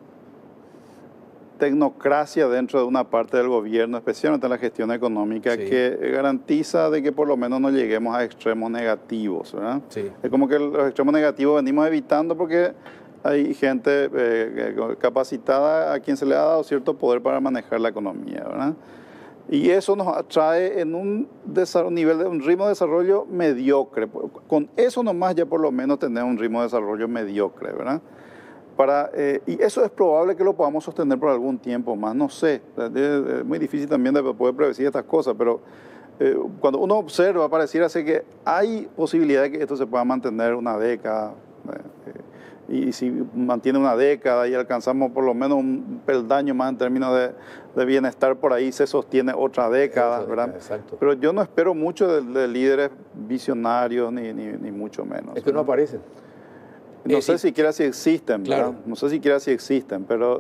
tecnocracia dentro de una parte del gobierno, especialmente en la gestión económica, Sí. que garantiza de que por lo menos no lleguemos a extremos negativos, ¿verdad? Sí. Es como que los extremos negativos venimos evitando porque hay gente capacitada a quien se le ha dado cierto poder para manejar la economía, ¿verdad? Y eso nos atrae en un nivel, un ritmo de desarrollo mediocre. Con eso nomás ya por lo menos tenemos un ritmo de desarrollo mediocre, ¿verdad? Y eso es probable que lo podamos sostener por algún tiempo más, no sé. Es muy difícil también de poder predecir estas cosas, pero cuando uno observa pareciera ser que hay posibilidad de que esto se pueda mantener una década. Y si mantiene una década y alcanzamos por lo menos un peldaño más en términos de bienestar, por ahí se sostiene otra década, ¿verdad? Exacto. Pero yo no espero mucho de líderes visionarios, ni mucho menos. Es que no aparecen. No sé siquiera si existen, ¿verdad? Claro. No sé siquiera si existen, pero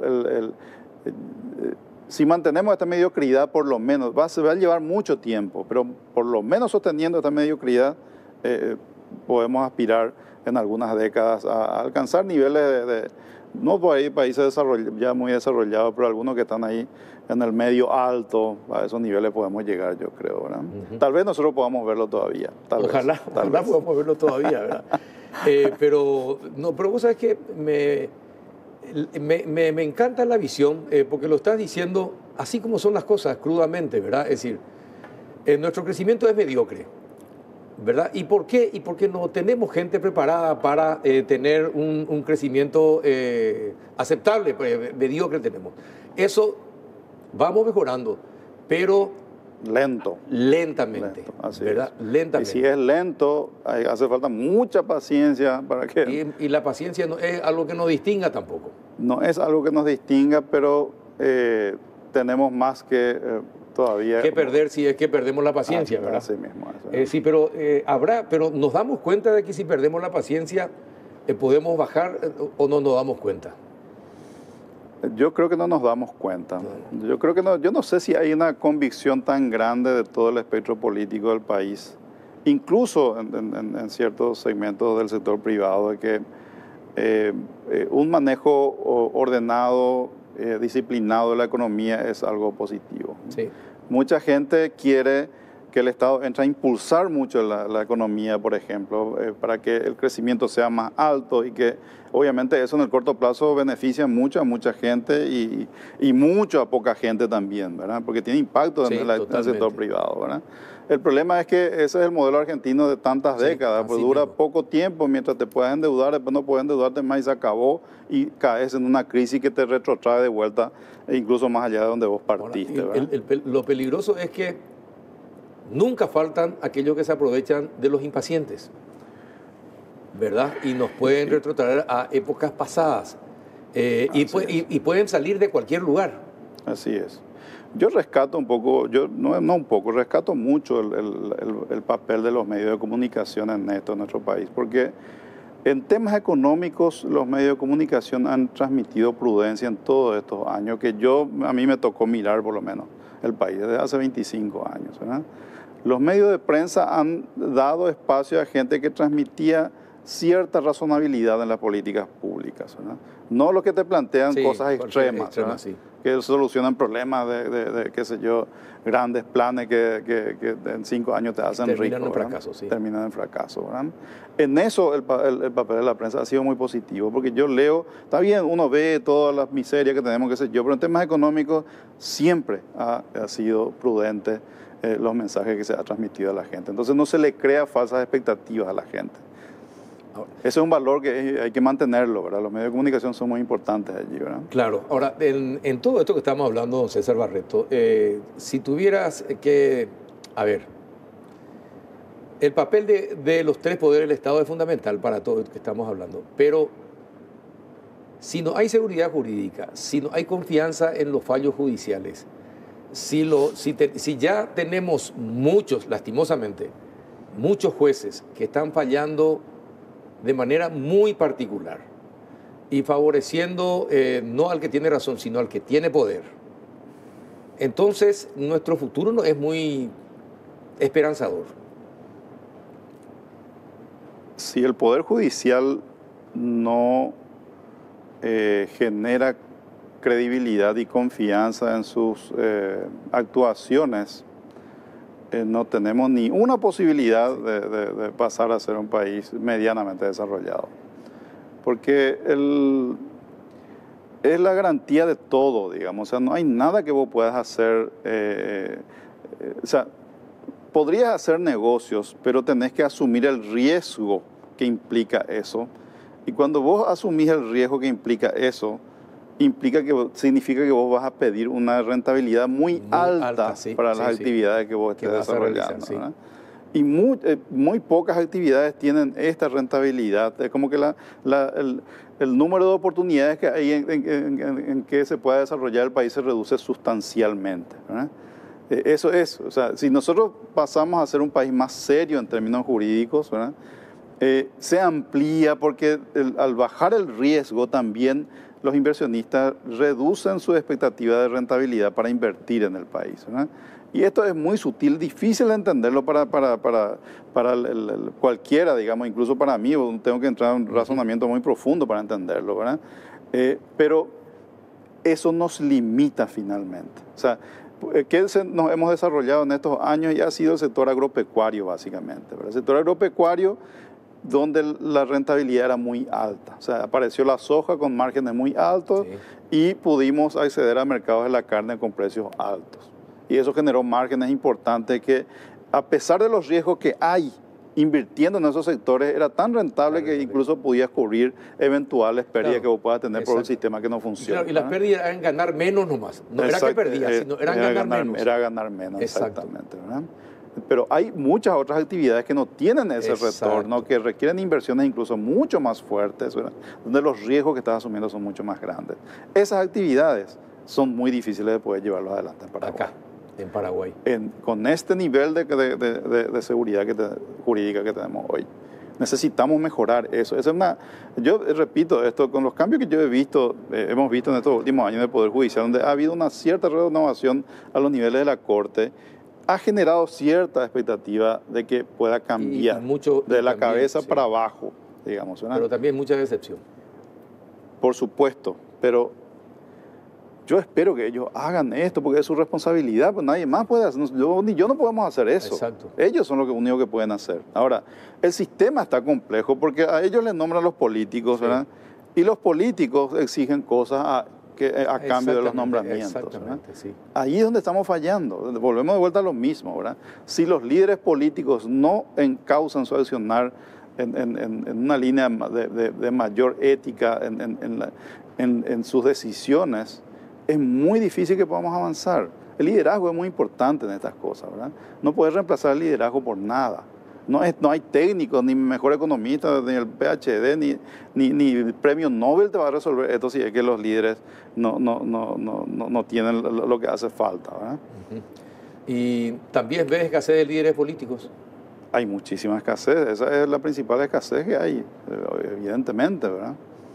si mantenemos esta mediocridad, por lo menos, se va a llevar mucho tiempo, pero por lo menos sosteniendo esta mediocridad, podemos aspirar en algunas décadas a alcanzar niveles no por ahí países ya muy desarrollados, pero algunos que están ahí en el medio alto, a esos niveles podemos llegar, yo creo, ¿verdad? Tal vez nosotros podamos verlo todavía. Ojalá podamos verlo todavía, ¿verdad? Pero vos sabés que me encanta la visión, porque lo estás diciendo así como son las cosas, crudamente, ¿verdad? Es decir, nuestro crecimiento es mediocre, ¿verdad? ¿Y por qué? Y porque no tenemos gente preparada para tener un crecimiento aceptable, mediocre tenemos. Eso vamos mejorando, pero lentamente, así ¿verdad? es. Lentamente. Y si es lento, hace falta mucha paciencia para que... Y la paciencia no es algo que nos distinga tampoco. No es algo que nos distinga, pero tenemos más que todavía... Que perder si es que perdemos la paciencia, ¿verdad? Así mismo. Sí, pero pero nos damos cuenta de que si perdemos la paciencia, podemos bajar o no nos damos cuenta. Yo creo que no nos damos cuenta. Yo creo que no. Yo no sé si hay una convicción tan grande de todo el espectro político del país, incluso en ciertos segmentos del sector privado, de que un manejo ordenado, disciplinado de la economía es algo positivo. Sí. Mucha gente quiere que el Estado entre a impulsar mucho la economía, por ejemplo, para que el crecimiento sea más alto y que obviamente eso en el corto plazo beneficia mucho a mucha gente y mucho a poca gente también, ¿verdad? Porque tiene impacto en el sector privado, ¿verdad? El problema es que ese es el modelo argentino de tantas décadas, pues dura poco tiempo mientras te puedes endeudar, después no puedes endeudarte más y se acabó y caes en una crisis que te retrotrae de vuelta e incluso más allá de donde vos partiste. Ahora, lo peligroso es que nunca faltan aquellos que se aprovechan de los impacientes, ¿verdad? Y nos pueden retrotraer a épocas pasadas y pueden salir de cualquier lugar. Así es. Yo rescato un poco, rescato mucho el papel de los medios de comunicación en esto en nuestro país, porque en temas económicos los medios de comunicación han transmitido prudencia en todos estos años, que a mí me tocó mirar por lo menos el país desde hace 25 años, ¿verdad? Los medios de prensa han dado espacio a gente que transmitía cierta razonabilidad en las políticas públicas, ¿verdad? No los que te plantean cosas extremas, sí, que solucionan problemas de qué sé yo, grandes planes que en 5 años te hacen rico. Terminan en fracaso, sí. Terminan en fracaso, ¿verdad? En eso el papel de la prensa ha sido muy positivo, porque yo leo, está bien, uno ve todas las miserias que tenemos, qué sé yo, pero en temas económicos siempre ha sido prudente los mensajes que se ha transmitido a la gente. Entonces no se le crea falsas expectativas a la gente. Ese es un valor que hay que mantenerlo, ¿verdad? Los medios de comunicación son muy importantes allí, ¿verdad? Claro. Ahora, en todo esto que estamos hablando, don César Barreto, si tuvieras que... A ver, el papel de los tres poderes del Estado es fundamental para todo esto que estamos hablando, pero si no hay seguridad jurídica, si no hay confianza en los fallos judiciales, si ya tenemos lastimosamente, muchos jueces que están fallando de manera muy particular y favoreciendo no al que tiene razón, sino al que tiene poder, entonces nuestro futuro no es muy esperanzador. Si el Poder Judicial no genera credibilidad y confianza en sus actuaciones, no tenemos ni una posibilidad de pasar a ser un país medianamente desarrollado. Porque es la garantía de todo, digamos. O sea, no hay nada que vos puedas hacer. O sea, podrías hacer negocios, pero tenés que asumir el riesgo que implica eso. Y cuando vos asumís el riesgo que implica eso, significa que vos vas a pedir una rentabilidad muy alta sí, para las actividades que vos estés desarrollando. Sí. Y muy pocas actividades tienen esta rentabilidad. Es como que el número de oportunidades que hay en que se pueda desarrollar el país se reduce sustancialmente, ¿verdad? Eso es, o sea, si nosotros pasamos a ser un país más serio en términos jurídicos, ¿verdad? Se amplía porque al bajar el riesgo también los inversionistas reducen su expectativa de rentabilidad para invertir en el país, ¿verdad? Y esto es muy sutil, difícil de entenderlo para cualquiera, digamos, incluso para mí, tengo que entrar en un razonamiento muy profundo para entenderlo, ¿verdad? Pero eso nos limita finalmente. O sea, ¿qué nos hemos desarrollado en estos años? Y ha sido el sector agropecuario, básicamente, ¿verdad? El sector agropecuario, donde la rentabilidad era muy alta. O sea, apareció la soja con márgenes muy altos y pudimos acceder a mercados de la carne con precios altos. Y eso generó márgenes importantes que, a pesar de los riesgos que hay invirtiendo en esos sectores, era tan rentable que incluso podías cubrir eventuales pérdidas que vos puedas tener por un sistema que no funciona. Claro, y las pérdidas eran ganar menos nomás. No era que perdías, sino eran ganar menos. Era ganar menos, exactamente, ¿verdad? Pero hay muchas otras actividades que no tienen ese retorno, que requieren inversiones incluso mucho más fuertes, ¿verdad? Donde los riesgos que estás asumiendo son mucho más grandes. Esas actividades son muy difíciles de poder llevarlos adelante en Paraguay. Acá, en Paraguay. Con este nivel de seguridad jurídica que tenemos hoy. Necesitamos mejorar eso. Yo repito esto, con los cambios que yo hemos visto en estos últimos años del Poder Judicial, donde ha habido una cierta renovación a los niveles de la Corte, ha generado cierta expectativa de que pueda cambiar de la cabeza para abajo, digamos, ¿verdad? Pero también mucha decepción. Por supuesto, pero yo espero que ellos hagan esto porque es su responsabilidad, pues nadie más puede hacer, ni yo no podemos hacer eso. Exacto. Ellos son los únicos que pueden hacer. Ahora, el sistema está complejo porque a ellos les nombran los políticos, ¿verdad? Y los políticos exigen cosas a cambio de los nombramientos. Exactamente, sí. Ahí es donde estamos fallando. Volvemos de vuelta a lo mismo, ¿verdad? Si los líderes políticos no encausan su accionar en una línea de mayor ética en sus decisiones, es muy difícil que podamos avanzar. El liderazgo es muy importante en estas cosas, ¿verdad? No puedes reemplazar el liderazgo por nada. No hay técnicos, ni mejor economista, ni el PhD, ni el premio Nobel te va a resolver esto si es que los líderes no tienen lo que hace falta, ¿verdad? Y también ves escasez de líderes políticos. Hay muchísima escasez, esa es la principal escasez que hay, evidentemente, ¿verdad?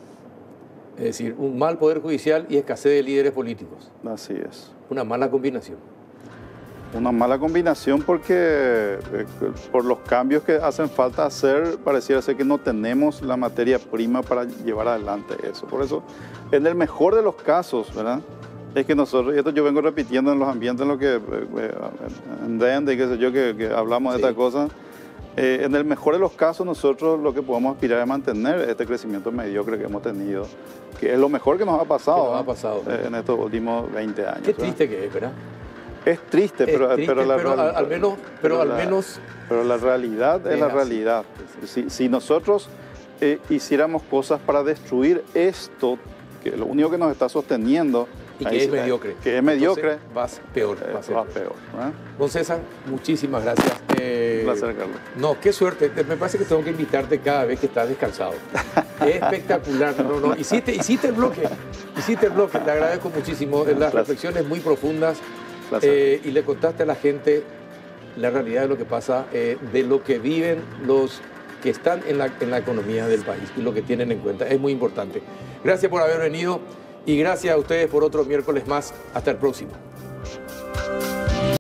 Es decir, un mal poder judicial y escasez de líderes políticos. Así es. Una mala combinación. Una mala combinación porque por los cambios que hacen falta hacer, pareciera ser que no tenemos la materia prima para llevar adelante eso. Por eso, en el mejor de los casos, ¿verdad? Es que nosotros, y esto yo vengo repitiendo en los ambientes en lo que en DENDE y qué sé yo, que hablamos de esta cosa. En el mejor de los casos, nosotros lo que podemos aspirar es mantener este crecimiento mediocre que hemos tenido, que es lo mejor que nos ha pasado, en estos últimos 20 años. Qué triste que es, ¿verdad? Es triste, pero al menos la realidad es la realidad. Si nosotros hiciéramos cosas para destruir esto, que lo único que nos está sosteniendo y que es mediocre. Que es mediocre. Vas peor. Va peor. Don César, muchísimas gracias. Un placer, Carlos. No, qué suerte. Me parece que tengo que invitarte cada vez que estás descansado. Qué espectacular. No. Hiciste el bloque. Te agradezco muchísimo. Las reflexiones muy profundas. Y le contaste a la gente la realidad de lo que pasa, de lo que viven los que están en la economía del país y lo que tienen en cuenta. Es muy importante. Gracias por haber venido y gracias a ustedes por otro miércoles más. Hasta el próximo.